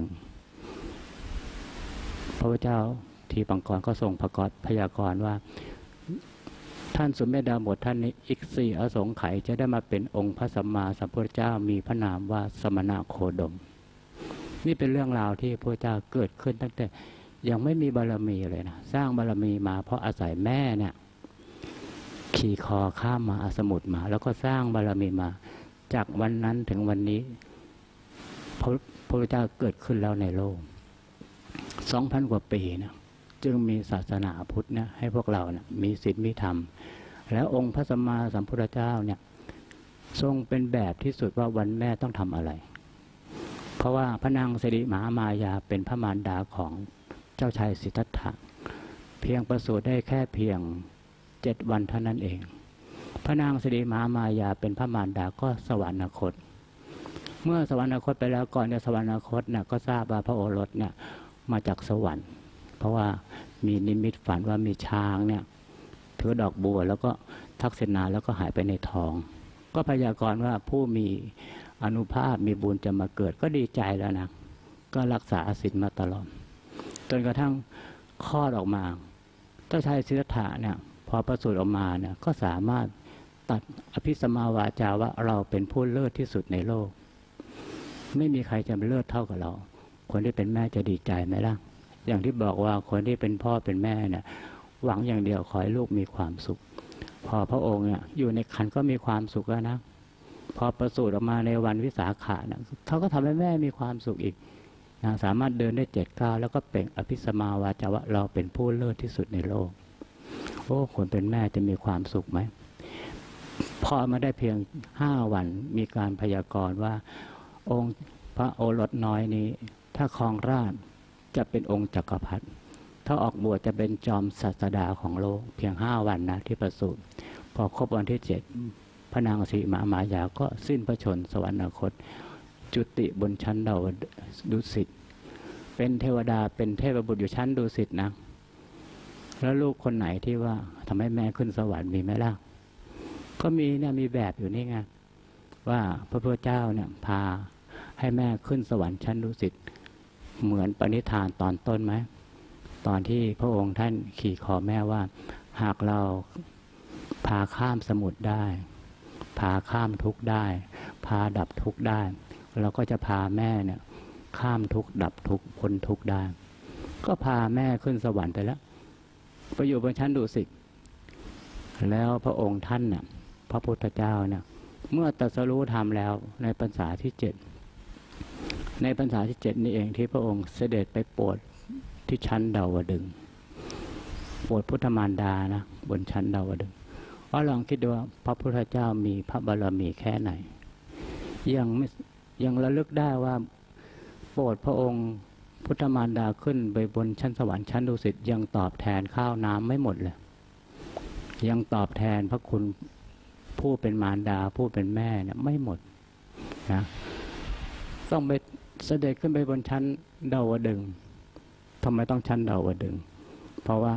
พระพุทธเจ้าทีปังกรก็ทรงประกาศพยากรณ์ว่าท่านสุเมธดาบทท่านนี้อีกสี่อสงไขยจะได้มาเป็นองค์พระสัมมาสัมพุทธเจ้ามีพระนามว่าสมณโคดมนี่เป็นเรื่องราวที่พระเจ้าเกิดขึ้นตั้งแต่ยังไม่มีบารมีเลยนะสร้างบารมีมาเพราะอาศัยแม่เนี่ยขี่คอข้ามมาสมุทรมาแล้วก็สร้างบารมีมาจากวันนั้นถึงวันนี้พระพุทธเจ้าเกิดขึ้นแล้วในโลกสองพันกว่าปีนะจึงมีศาสนาพุทธเนี่ยให้พวกเราเนี่ยมีศีลมีธรรมแล้วองค์พระสัมมาสัมพุทธเจ้าเนี่ยทรงเป็นแบบที่สุดว่าวันแม่ต้องทำอะไรเพราะว่าพระนางสิริมหามายาเป็นพระมารดาของเจ้าชายสิทธัตถะเพียงประสูติได้แค่เพียงเจ็ดวันเท่านั้นเองพระนางสิริมหามายาเป็นพระมารดาก็สวรรคตเมื่อสวรรคตไปแล้วก่อนจะสวรรคตเนี่ยก็ทราบว่าพระโอรสเนี่ยมาจากสวรรค์เพราะว่ามีนิมิตฝันว่ามีช้างเนี่ยถือดอกบัวแล้วก็ทักษิณาแล้วก็หายไปในท้องก็พยากรณ์ว่าผู้มีอนุภาพมีบุญจะมาเกิดก็ดีใจแล้วนะก็รักษาศีลมาตลอดจนกระทั่งคลอดออกมาเจ้าชายสิทธัตถะเนี่ยพอประสูติออกมาเนี่ยก็สามารถตัดอภิสมาวาจาว่าเราเป็นผู้เลิศที่สุดในโลกไม่มีใครจะเลิศเท่ากับเราคนที่เป็นแม่จะดีใจไหมล่ะอย่างที่บอกว่าคนที่เป็นพ่อเป็นแม่เนี่ยหวังอย่างเดียวขอให้ลูกมีความสุขพอพระองค์เนี่ยอยู่ในครรภ์ก็มีความสุขแล้วนะพอประสูติออกมาในวันวิสาขะเนี่ยเขาก็ทำให้แม่มีความสุขอีกนะสามารถเดินได้เจ็ดก้าวแล้วก็เปล่งอภิสมาวาจาว่าเราเป็นผู้เลิศที่สุดในโลกโอ้คนเป็นแม่จะมีความสุขไหมพอมาได้เพียงห้าวันมีการพยากรณ์ว่าองค์พระโอรสน้อยนี้ถ้าครองราชย์จะเป็นองค์จักรพรรดิถ้าออกบวชจะเป็นจอมศาสดาของโลกเพียงห้าวันนะที่ประสูติพอครบวันที่เจ็ดพระนางสิริมหามายาก็สิ้นพระชนสวรรคตจุติบนชั้นดาวดุสิตเป็นเทวดาเป็นเทพบุตรอยู่ชั้นดุสิตนะแล้วลูกคนไหนที่ว่าทำให้แม่ขึ้นสวรรค์มีไหมล่ะก็มีเนี่ยมีแบบอยู่นี่ไงว่าพระพุทธเจ้าเนี่ยพาให้แม่ขึ้นสวรรค์ชั้นดุสิตเหมือนปณิธานตอนต้นไหมตอนที่พระองค์ท่านขี่คอแม่ว่าหากเราพาข้ามสมุทรได้พาข้ามทุกข์ได้พาดับทุกข์ได้เราก็จะพาแม่เนี่ยข้ามทุกข์ดับทุกข์พ้นทุกข์ได้ก็พาแม่ขึ้นสวรรค์ไปแล้วไปอยู่บนชั้นดุสิตแล้วพระองค์ท่านเนี่ยพระพุทธเจ้าเนี่ยเมื่อตรัสรู้ธรรมแล้วในพรรษาที่เจ็ดในพรรษาที่เจ็ดนี่เองที่พระองค์เสด็จไปโปรดที่ชั้นดาวดึงส์โปรดพุทธมารดานะบนชั้นดาวดึงส์ว่าลองคิดดูว่าพระพุทธเจ้ามีพระบารมีแค่ไหนยังไม่ยังระลึกได้ว่าโปรดพระองค์พุทธมารดาขึ้นไปบนชั้นสวรรค์ชั้นดุสิตยังตอบแทนข้าวน้ำไม่หมดเลยยังตอบแทนพระคุณผู้เป็นมารดาผู้เป็นแม่เนี่ยไม่หมดนะต้องไปเสด็จขึ้นไปบนชั้นดาวดึงส์ทำไมต้องชั้นดาวดึงส์เพราะว่า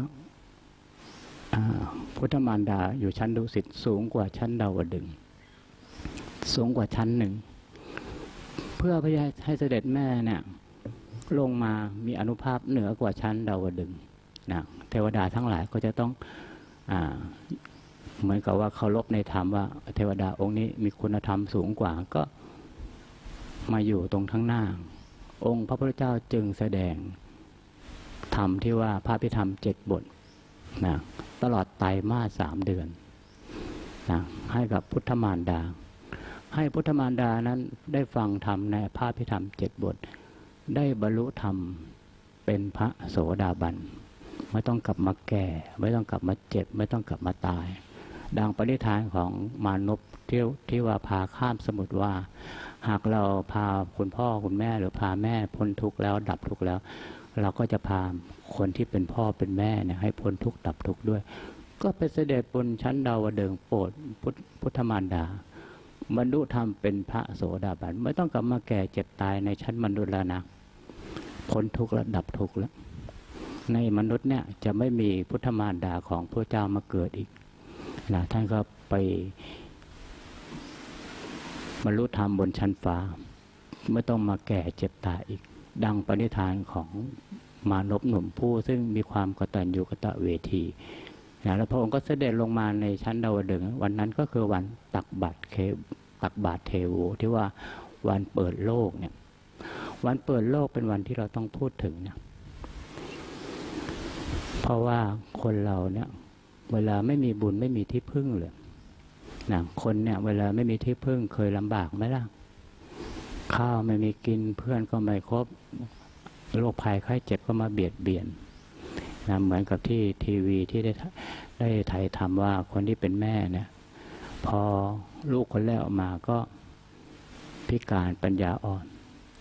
พุทธมารดาอยู่ชั้นดุสิตสูงกว่าชั้นดาวดึงส์สูงกว่าชั้นหนึ่งเพื่อให้ให้เสด็จแม่เนี่ยลงมามีอานุภาพเหนือกว่าชั้นดาวดึงส์นะเทวดาทั้งหลายก็จะต้องอ่าเหมือนกับว่าเคารพในธรรมว่าเทวดาองค์นี้มีคุณธรรมสูงกว่าก็มาอยู่ตรงข้างหน้าองค์พระพุทธเจ้าจึงแสดงธรรมที่ว่าพระพิธรรมเจ็ดบทนะตลอดไตรมาสสามเดือนนะให้กับพุทธมารดาให้พุทธมารดานั้นได้ฟังธรรมในพระพิธรรมเจ็ดบทได้บรรลุธรรมเป็นพระโสดาบันไม่ต้องกลับมาแก่ไม่ต้องกลับมาเจ็บไม่ต้องกลับมาตายดังปณิธานของมานพที่ที่ว่าพาข้ามสมุทรว่าหากเราพาคุณพ่อคุณแม่หรือพาแม่พ้นทุกข์แล้วดับทุกข์แล้วเราก็จะพาคนที่เป็นพ่อเป็นแม่เนี่ยให้พ้นทุกข์ดับทุกข์ด้วยก็ไปเสด็จบนชั้นดาวดึงส์โปรดพุทธมารดาบรรลุธรรมเป็นพระโสดาบันไม่ต้องกลับมาแก่เจ็บตายในชั้นมนุษย์แล้วนะพ้นทุกข์และดับทุกข์แล้วในมนุษย์เนี่ยจะไม่มีพุทธมารดาของพระเจ้ามาเกิดอีกนะท่านก็ไปบรรลุธรรมบนชั้นฟ้าไม่ต้องมาแก่เจ็บตายอีกดังปณิธานของมานพหนุ่มผู้ซึ่งมีความกตัญญูกตเวทีนะแล้วพระองค์ก็เสด็จลงมาในชั้นดาวดึงส์วันนั้นก็คือวันตักบาตรเคตักบาตรเทโวที่ว่าวันเปิดโลกเนี่ยวันเปิดโลกเป็นวันที่เราต้องพูดถึงเนี่ยเพราะว่าคนเราเนี่ยเวลาไม่มีบุญไม่มีที่พึ่งเลยนะคนเนี่ยเวลาไม่มีที่พึ่งเคยลำบากไหมล่ะข้าวไม่มีกินเพื่อนก็ไม่ครบโรคภัยไข้เจ็บก็มาเบียดเบียนนะเหมือนกับที่ทีวีที่ได้ได้ถ่ายทำว่าคนที่เป็นแม่เนี่ยพอลูกคนแรกออกมาก็พิการปัญญาอ่อน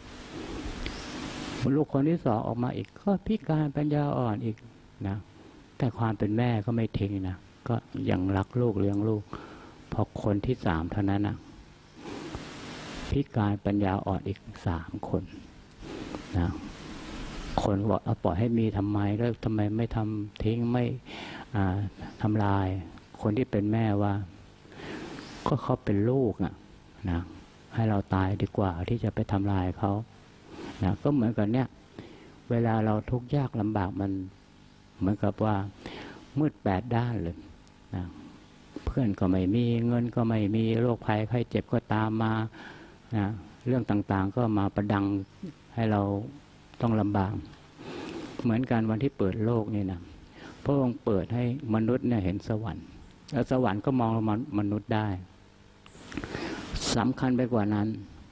ลูกคนที่สองออกมาอีกก็พิการปัญญาอ่อนอีกนะแต่ความเป็นแม่ก็ไม่ทิ้งนะก็ยังรักลูกเลี้ยงลูกพอคนที่สามเท่านั้นนะพิการปัญญาอ่อนอีกสามคนนะคนบอกเอาปล่อยให้มีทำไมแล้วทำไมไม่ทำทิ้งไม่ทำลายคนที่เป็นแม่ว่าก็เขาเป็นลูกอ่ะนะให้เราตายดีกว่าที่จะไปทำลายเขานะก็เหมือนกันเนี่ยเวลาเราทุกข์ยากลำบากมันเหมือนกับว่ามืดแปดด้านเลยนะเพื่อนก็ไม่มีเงินก็ไม่มีโรคภัยไข้เจ็บก็ตามมานะเรื่องต่างๆก็มาประดังให้เราต้องลำบากเหมือนกันวันที่เปิดโลกนี่นะพระองค์เปิดให้มนุษย์เนี่ยเห็นสวรรค์แล้วสวรรค์ก็มองมนุษย์ได้สำคัญไปกว่านั้น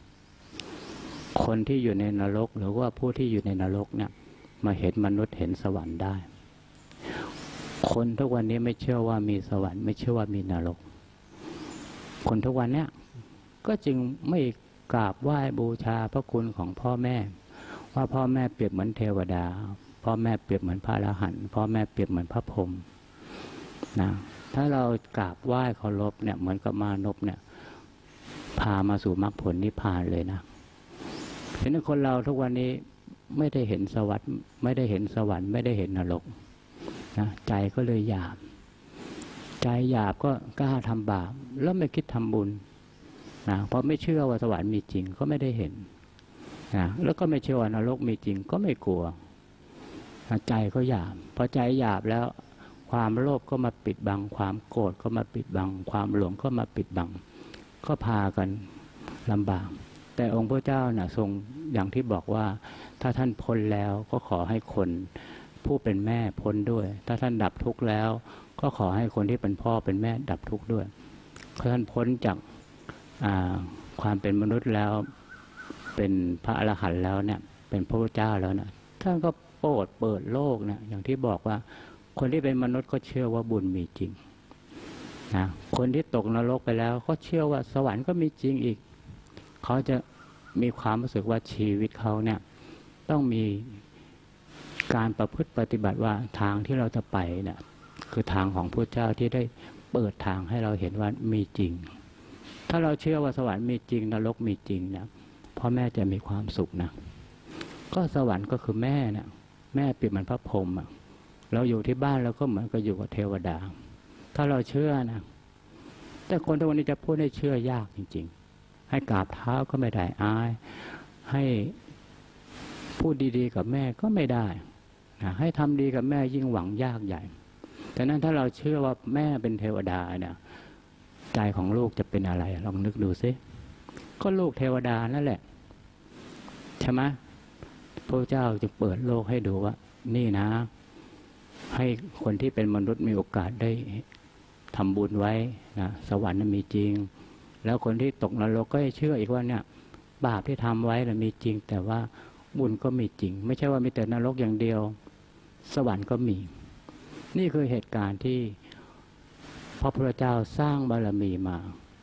คนที่อยู่ในนรกหรือว่าผู้ที่อยู่ในนรกเนี่ยมาเห็นมนุษย์เห็นสวรรค์ได้คนทุกวันนี้ไม่เชื่อว่ามีสวรรค์ไม่เชื่อว่ามีนรกคนทุกวันเนี้ยก็จึงไม่กราบไหว้บูชาพระคุณของพ่อแม่ว่าพ่อแม่เปรียบเหมือนเทวดาพ่อแม่เปรียบเหมือนพระอรหันต์พ่อแม่เปรียบเหมือนพระพรหมนะถ้าเรากราบไหว้เคารพเนี่ยเหมือนกับมานพเนี่ยพามาสู่มรรคผลนิพพานเลยนะฉะนั้นคนเราทุกวันนี้ไม่ได้เห็นสวรรค์ไม่ได้เห็นสวรรค์ไม่ได้เห็นนรกนะใจก็เลยหยาบใจหยาบก็กล้าทำบาปแล้วไม่คิดทำบุญนะเพราะไม่เชื่อว่าสวรรค์มีจริงก็ไม่ได้เห็นนะแล้วก็ไม่เชื่อว่านรกมีจริงก็ไม่กลัวนะใจก็หยาบพอใจหยาบแล้วความโลภก็มาปิดบังความโกรธก็มาปิดบังความหลงก็มาปิดบังก็พากันลำบากแต่องค์พระเจ้าน่ะทรงอย่างที่บอกว่าถ้าท่านพ้นแล้วก็ขอให้คนผู้เป็นแม่พ้นด้วยถ้าท่านดับทุกข์แล้วก็ขอให้คนที่เป็นพ่อเป็นแม่ดับทุกข์ด้วยถ้าท่านพ้นจากความเป็นมนุษย์แล้วเป็นพระอรหันต์แล้วเนี่ยเป็นพระพุทธเจ้าแล้วนะท่านก็โปรดเปิดโลกเนี่ยอย่างที่บอกว่าคนที่เป็นมนุษย์ก็เชื่อว่าบุญมีจริงนะคนที่ตกนรกไปแล้วก็เชื่อว่าสวรรค์ก็มีจริงอีกเขาจะมีความรู้สึกว่าชีวิตเขาเนี่ยต้องมีการประพฤติปฏิบัติว่าทางที่เราจะไปเนี่ยคือทางของพระเจ้าที่ได้เปิดทางให้เราเห็นว่ามีจริงถ้าเราเชื่อว่าสวรรค์มีจริงนรกมีจริงนะพ่อแม่จะมีความสุขนะก็สวรรค์ก็คือแม่เนี่ยแม่เปรียบเหมือนพระพรหมอะเราอยู่ที่บ้านเราก็เหมือนกับอยู่กับเทวดาถ้าเราเชื่อนะแต่คนทุกวันนี้จะพูดให้เชื่อยากจริงๆให้กราบเท้าก็ไม่ได้อายให้พูดดีๆกับแม่ก็ไม่ได้นะให้ทำดีกับแม่ยิ่งหวังยากใหญ่แต่นั้นถ้าเราเชื่อว่าแม่เป็นเทวดาเนี่ยใจของลูกจะเป็นอะไรลองนึกดูซิก็ลูกเทวดานั่นแหละใช่ไหมพระเจ้าจึงเปิดโลกให้ดูว่านี่นะให้คนที่เป็นมนุษย์มีโอกาสได้ทำบุญไว้นะสวรรค์นั้นมีจริงแล้วคนที่ตกนรกก็ให้เชื่ออีกว่าเนี่ยบาปที่ทำไว้น่ะมีจริงแต่ว่าบุญก็มีจริงไม่ใช่ว่ามีแต่นรกอย่างเดียวสวรรค์ก็มีนี่คือเหตุการณ์ที่พระพุทธเจ้าสร้างบารมีมา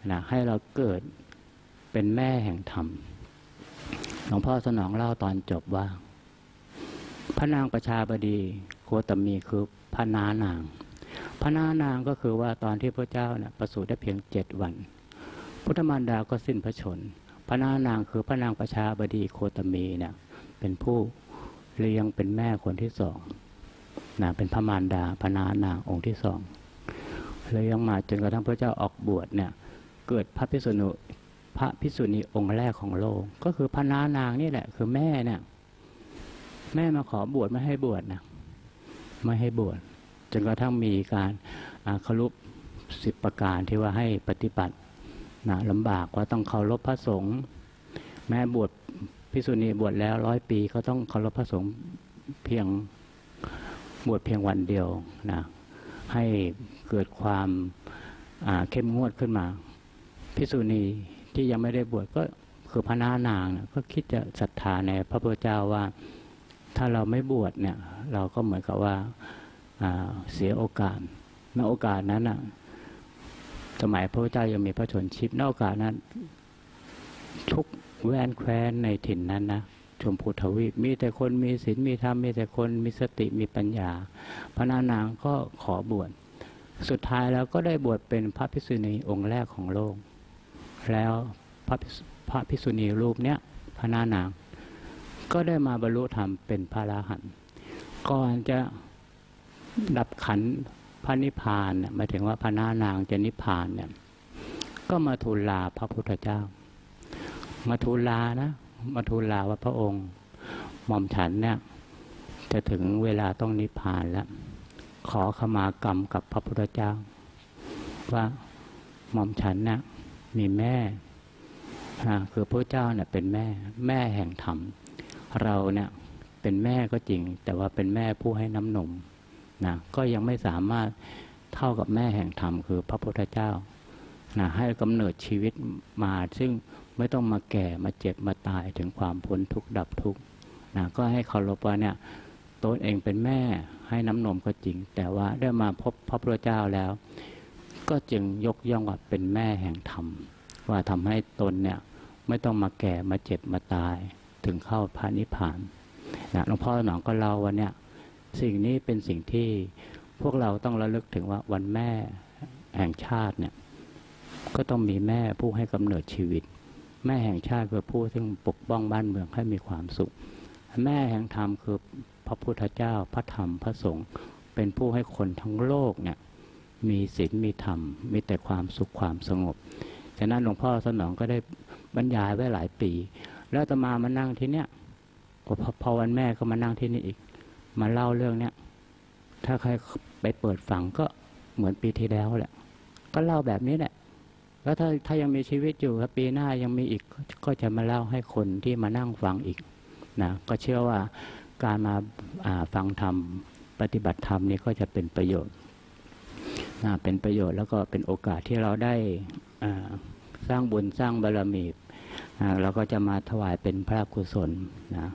นะให้เราเกิดเป็นแม่แห่งธรรมหลวงพ่อสนองเล่าตอนจบว่าพระนางประชาบดีโคตมีคือพระนานางพระนานางก็คือว่าตอนที่พระเจ้าเนี่ยประสูติได้เพียงเจ็ดวันพุทธมารดาก็สิ้นพระชนม์พระนานางคือพระนางประชาบดีโคตมีเนี่ยเป็นผู้เลี้ยงเป็นแม่คนที่สองนะเป็นพระมารดาพระนานางองค์ที่สองเลี้ยงมาจนกระทั่งพระเจ้าออกบวชเนี่ยเกิดพระภิกษุณีพระภิกษุณีองค์แรกของโลกก็คือพระนานางนี่แหละคือแม่เนี่ยแม่มาขอบวชไม่ให้บวชนะไม่ให้บวชจนกระทั่งมีการเคารพสิบประการที่ว่าให้ปฏิบัตินะลำบากว่าต้องเคารพพระสงฆ์แม่บวชภิกษุณีบวชแล้วร้อยปีก็ต้องเคารพพระสงฆ์เพียงบวชเพียงวันเดียวนะให้เกิดความเข้มงวดขึ้นมาภิกษุณีที่ยังไม่ได้บวชก็คือพระนานางนะก็คิดจะศรัทธาในพระพุทธเจ้าว่าถ้าเราไม่บวชเนี่ยเราก็เหมือนกับว่าเสียโอกาสณโอกาสนั้นน่ะสมัยพระพุทธเจ้ายังมีพระชนชีพณโอกาสนั้นทุกแว่นแคว้นในถิ่นนั้นนะชมพูทวีปมีแต่คนมีศีลมีธรรมมีแต่คนมีสติมีปัญญาพระนานางก็ขอบวชสุดท้ายแล้วก็ได้บวชเป็นพระภิกษุณีองค์แรกของโลกแล้วพระพระภิกษุณีรูปเนี้ยพระนานางก็ได้มาบรรลุธรรมเป็นพระอรหันต์ก่อนจะดับขันธ์พระนิพพานเนี่ยหมายถึงว่าพระนานางจะนิพพานเนี่ยก็มาทูลลาพระพุทธเจ้ามาทูลลานะมาทูลลาว่าพระองค์หม่อมฉันเนี่ยจะถึงเวลาต้องนิพพานแล้วขอขมากรรมกับพระพุทธเจ้าว่าหม่อมฉันเนี่ยมีแม่คือพระเจ้าเนี่ยเป็นแม่แม่แห่งธรรมเราเนี่ยเป็นแม่ก็จริงแต่ว่าเป็นแม่ผู้ให้น้ำนมนะก็ยังไม่สามารถเท่ากับแม่แห่งธรรมคือพระพุทธเจ้านะให้กำเนิดชีวิตมาซึ่งไม่ต้องมาแก่มาเจ็บมาตายถึงความพ้นทุกข์ดับทุกข์นะก็ให้เคารพว่าเนี่ยตนเองเป็นแม่ให้น้ำนมก็จริงแต่ว่าได้มาพบพระพุทธเจ้าแล้วก็จึงยกย่องว่าเป็นแม่แห่งธรรมว่าทำให้ตนเนี่ยไม่ต้องมาแก่มาเจ็บมาตายถึงเข้าพระนิพพานนะหลวงพ่อหนองก็เล่าว่าเนี่ยสิ่งนี้เป็นสิ่งที่พวกเราต้องระลึกถึงว่าวันแม่แห่งชาติเนี่ยก็ต้องมีแม่ผู้ให้กำเนิดชีวิตแม่แห่งชาติคือผู้ซึ่งปกป้องบ้านเมืองให้มีความสุขแม่แห่งธรรมคือพระพุทธเจ้าพระธรรมพระสงฆ์เป็นผู้ให้คนทั้งโลกเนี่ยมีศีลมีธรรมมีแต่ความสุขความสงบฉะนั้นหลวงพ่อสนองก็ได้บรรยายไว้หลายปีแล้วอาตมามานั่งที่เนี้ยพอวันแม่ก็มานั่งที่นี่อีกมาเล่าเรื่องเนี้ยถ้าใครไปเปิดฟังก็เหมือนปีที่แล้วแหละก็เล่าแบบนี้แหละแล้วถ้าถ้ายังมีชีวิตอยู่ครับปีหน้ายังมีอีกก็จะมาเล่าให้คนที่มานั่งฟังอีกนะก็เชื่อว่าการมาฟังธรรมปฏิบัติธรรมนี้ก็จะเป็นประโยชน์นะเป็นประโยชน์แล้วก็เป็นโอกาสที่เราได้สร้างบุญสร้างบารมีเราก็จะมาถวายเป็นพระกุศลนะ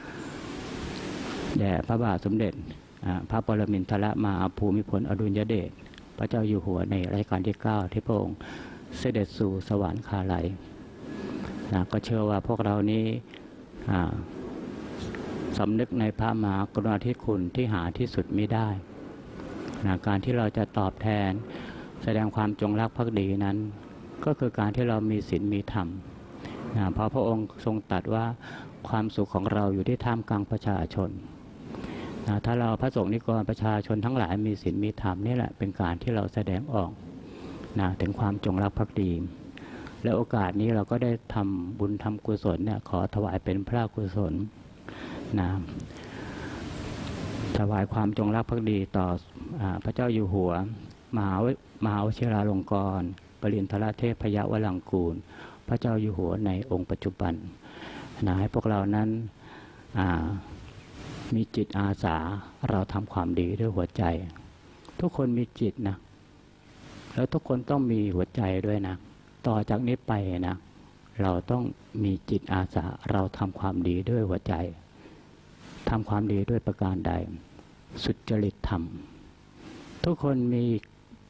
แด่พระบาทสมเด็จพระปรมินทรมหาภูมิพลอดุลยเดชพระเจ้าอยู่หัวในรัชกาลที่เก้าที่พระองค์เสด็จสู่สวรรคาลัยนะก็เชื่อว่าพวกเรานี้สำนึกในพระมหากรุณาธิคุณที่หาที่สุดไม่ได้นะการที่เราจะตอบแทนแสดงความจงรักภักดีนั้นก็คือการที่เรามีศีลมีธรรมนะเพราะพระองค์ทรงตรัสว่าความสุขของเราอยู่ที่ท่ามกลางประชาชนนะถ้าเราพระสงฆ์นิกรประชาชนทั้งหลายมีศีลมีธรรมนี่แหละเป็นการที่เราแสดงออกนะถึงความจงรักภักดีและโอกาสนี้เราก็ได้ทำบุญทำกุศลเนี่ยขอถวายเป็นพระกุศลนะถวายความจงรักภักดีต่อพระเจ้าอยู่หัวมหามหาวชิราลงกรณ์ปริณฑรเทพยวรังกูลพระเจ้าอยู่หัวในองค์ปัจจุบันนะให้พวกเรานั้นมีจิตอาสาเราทำความดีด้วยหัวใจทุกคนมีจิตนะแล้วทุกคนต้องมีหัวใจด้วยนะต่อจากนี้ไปนะเราต้องมีจิตอาสาเราทำความดีด้วยหัวใจทำความดีด้วยประการใดสุจริตธรรมทุกคนมี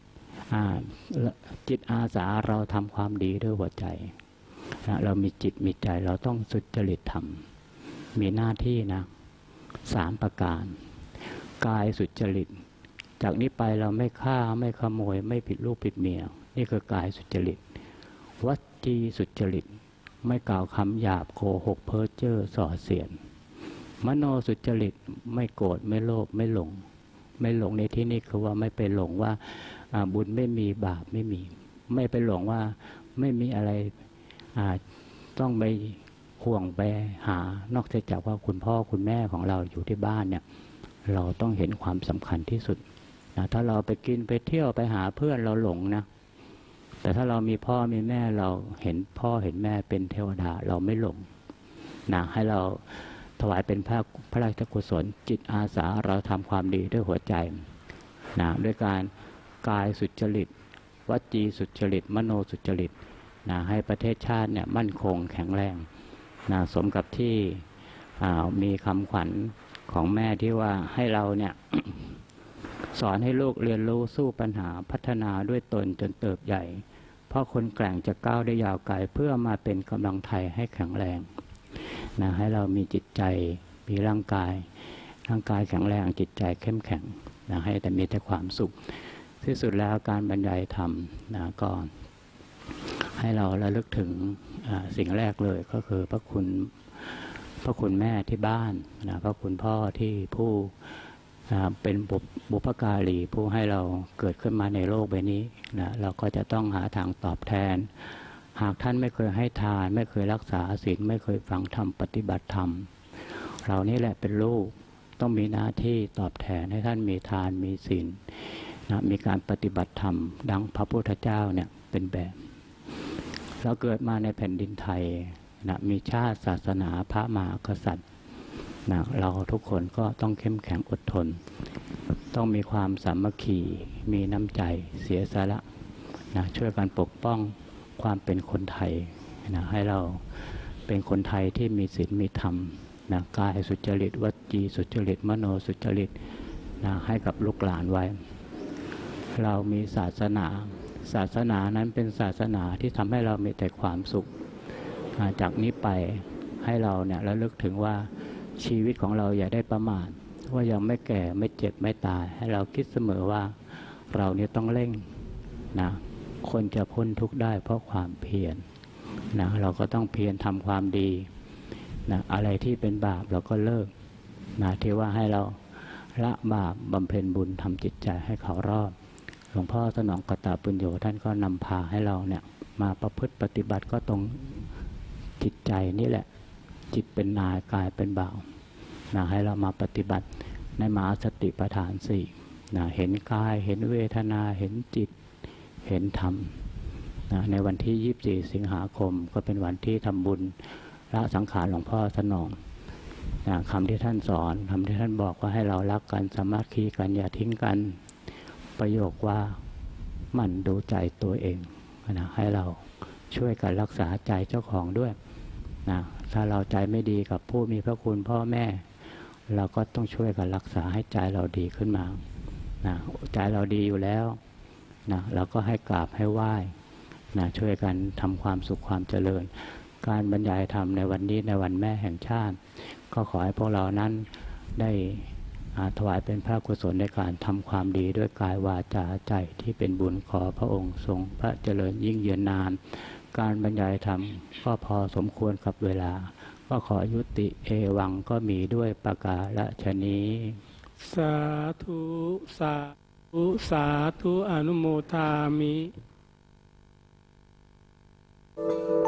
จิตอาสาเราทำความดีด้วยหัวใจเรามีจิตมีใจเราต้องสุจริตธรรมมีหน้าที่นะสามประการกายสุจริตจากนี้ไปเราไม่ฆ่าไม่ขโมยไม่ผิดลูกผิดเมียนี่คือกายสุจริตวจีสุจริตไม่กล่าวคำหยาบโกหกเพ้อเจ้อส่อเสียดมโนสุจริตไม่โกรธไม่โลภไม่หลงไม่หลงในที่นี้คือว่าไม่ไปหลงว่าบุญไม่มีบาปไม่มีไม่ไปหลงว่าไม่มีอะไรต้องไปห่วงไปหานอกจากว่าคุณพ่อคุณแม่ของเราอยู่ที่บ้านเนี่ยเราต้องเห็นความสำคัญที่สุดนะถ้าเราไปกินไปเที่ยวไปหาเพื่อนเราหลงนะแต่ถ้าเรามีพ่อมีแม่เราเห็นพ่อเห็นแม่เป็นเทวดาเราไม่หลงนะให้เราถวายเป็นพระพระราชกุศลจิตอาสาเราทำความดีด้วยหัวใจนะด้วยการกายสุจริตวจีสุจริตมโนสุจริตนะให้ประเทศชาติเนี่ยมั่นคงแข็งแรงนะสมกับที่มีคำขวัญของแม่ที่ว่าให้เราเนี่ย สอนให้ลูกเรียนรู้สู้ปัญหาพัฒนาด้วยตนจนเติบใหญ่เพราะคนแกร่งจะก้าวได้ยาวไกลเพื่อมาเป็นกำลังไทยให้แข็งแรงนะให้เรามีจิตใจมีร่างกายร่างกายแข็งแรงจิตใจเข้มแข็งนะให้แต่มีแต่ความสุขที่สุดแล้วการบรรยายธรรมนะก็ให้เราระลึกถึงสิ่งแรกเลยก็คือพระคุณพระคุณแม่ที่บ้านนะพระคุณพ่อที่ผู้เป็นบุพการีผู้ให้เราเกิดขึ้นมาในโลกใบนี้นะเราก็จะต้องหาทางตอบแทนหากท่านไม่เคยให้ทานไม่เคยรักษาศีลไม่เคยฟังธรรมปฏิบัติธรรมเรานี่แหละเป็นลูกต้องมีหน้าที่ตอบแทนให้ท่านมีทานมีศีลนะมีการปฏิบัติธรรมดังพระพุทธเจ้าเนี่ยเป็นแบบเราเกิดมาในแผ่นดินไทยนะมีชาติศาสนาพระมหากษัตริย์นะเราทุกคนก็ต้องเข้มแข็งอดทนต้องมีความสามัคคีมีน้ำใจเสียสละนะช่วยกันปกป้องความเป็นคนไทยนะให้เราเป็นคนไทยที่มีศีลมีธรรมนะกายสุจริตวจีสุจริตมโนสุจริตนะให้กับลูกหลานไว้เรามีศาสนาศาสนานั้นเป็นศาสนาที่ทำให้เรามีแต่ความสุขจากนี้ไปให้เราเนี่ยระลึกถึงว่าชีวิตของเราอย่าได้ประมาทว่ายังไม่แก่ไม่เจ็บไม่ตายให้เราคิดเสมอว่าเราเนี่ยต้องเร่งนะคนจะพ้นทุกข์ได้เพราะความเพียรนะเราก็ต้องเพียรทำความดีนะอะไรที่เป็นบาปเราก็เลิกนะที่ว่าให้เราละบาปบำเพ็ญบุญทำจิตใจให้เขารอดหลวงพ่อสนองกตปุญโญท่านก็นำพาให้เราเนี่ยมาประพฤติปฏิบัติก็ตรงจิตใจนี่แหละจิตเป็นนายกายเป็นบ่าวนะให้เรามาปฏิบัติในมหาสติปัฏฐานสี่นะเห็นกายเห็นเวทนาเห็นจิตเห็นธรรมนะในวันที่ยี่สิบสี่สิงหาคมก็เป็นวันที่ทำบุญละสังขารหลวงพ่อสนองนะคำที่ท่านสอนคำที่ท่านบอกว่าให้เรารักกันสามัคคีกันอย่าทิ้งกันประโยคว่ามั่นดูใจตัวเองนะให้เราช่วยกันรักษาใจเจ้าของด้วยนะถ้าเราใจไม่ดีกับผู้มีพระคุณพ่อแม่เราก็ต้องช่วยกันรักษาให้ใจเราดีขึ้นมานะใจเราดีอยู่แล้วนะเราก็ให้กราบให้ไหว้นะช่วยกันทำความสุขความเจริญการบรรยายธรรมในวันนี้ในวันแม่แห่งชาติก็ขอให้พวกเรานั้นได้ถวายเป็นพระกุศลในการทำความดีด้วยกายวาจาใจที่เป็นบุญขอพระองค์ทรงพระเจริญยิ่งยืนนานการบรรยายธรรมก็พอสมควรกับเวลาก็ขอยุติเอวังก็มีด้วยประกาศนี้สาธุสาธุสาธุอนุโมทามิ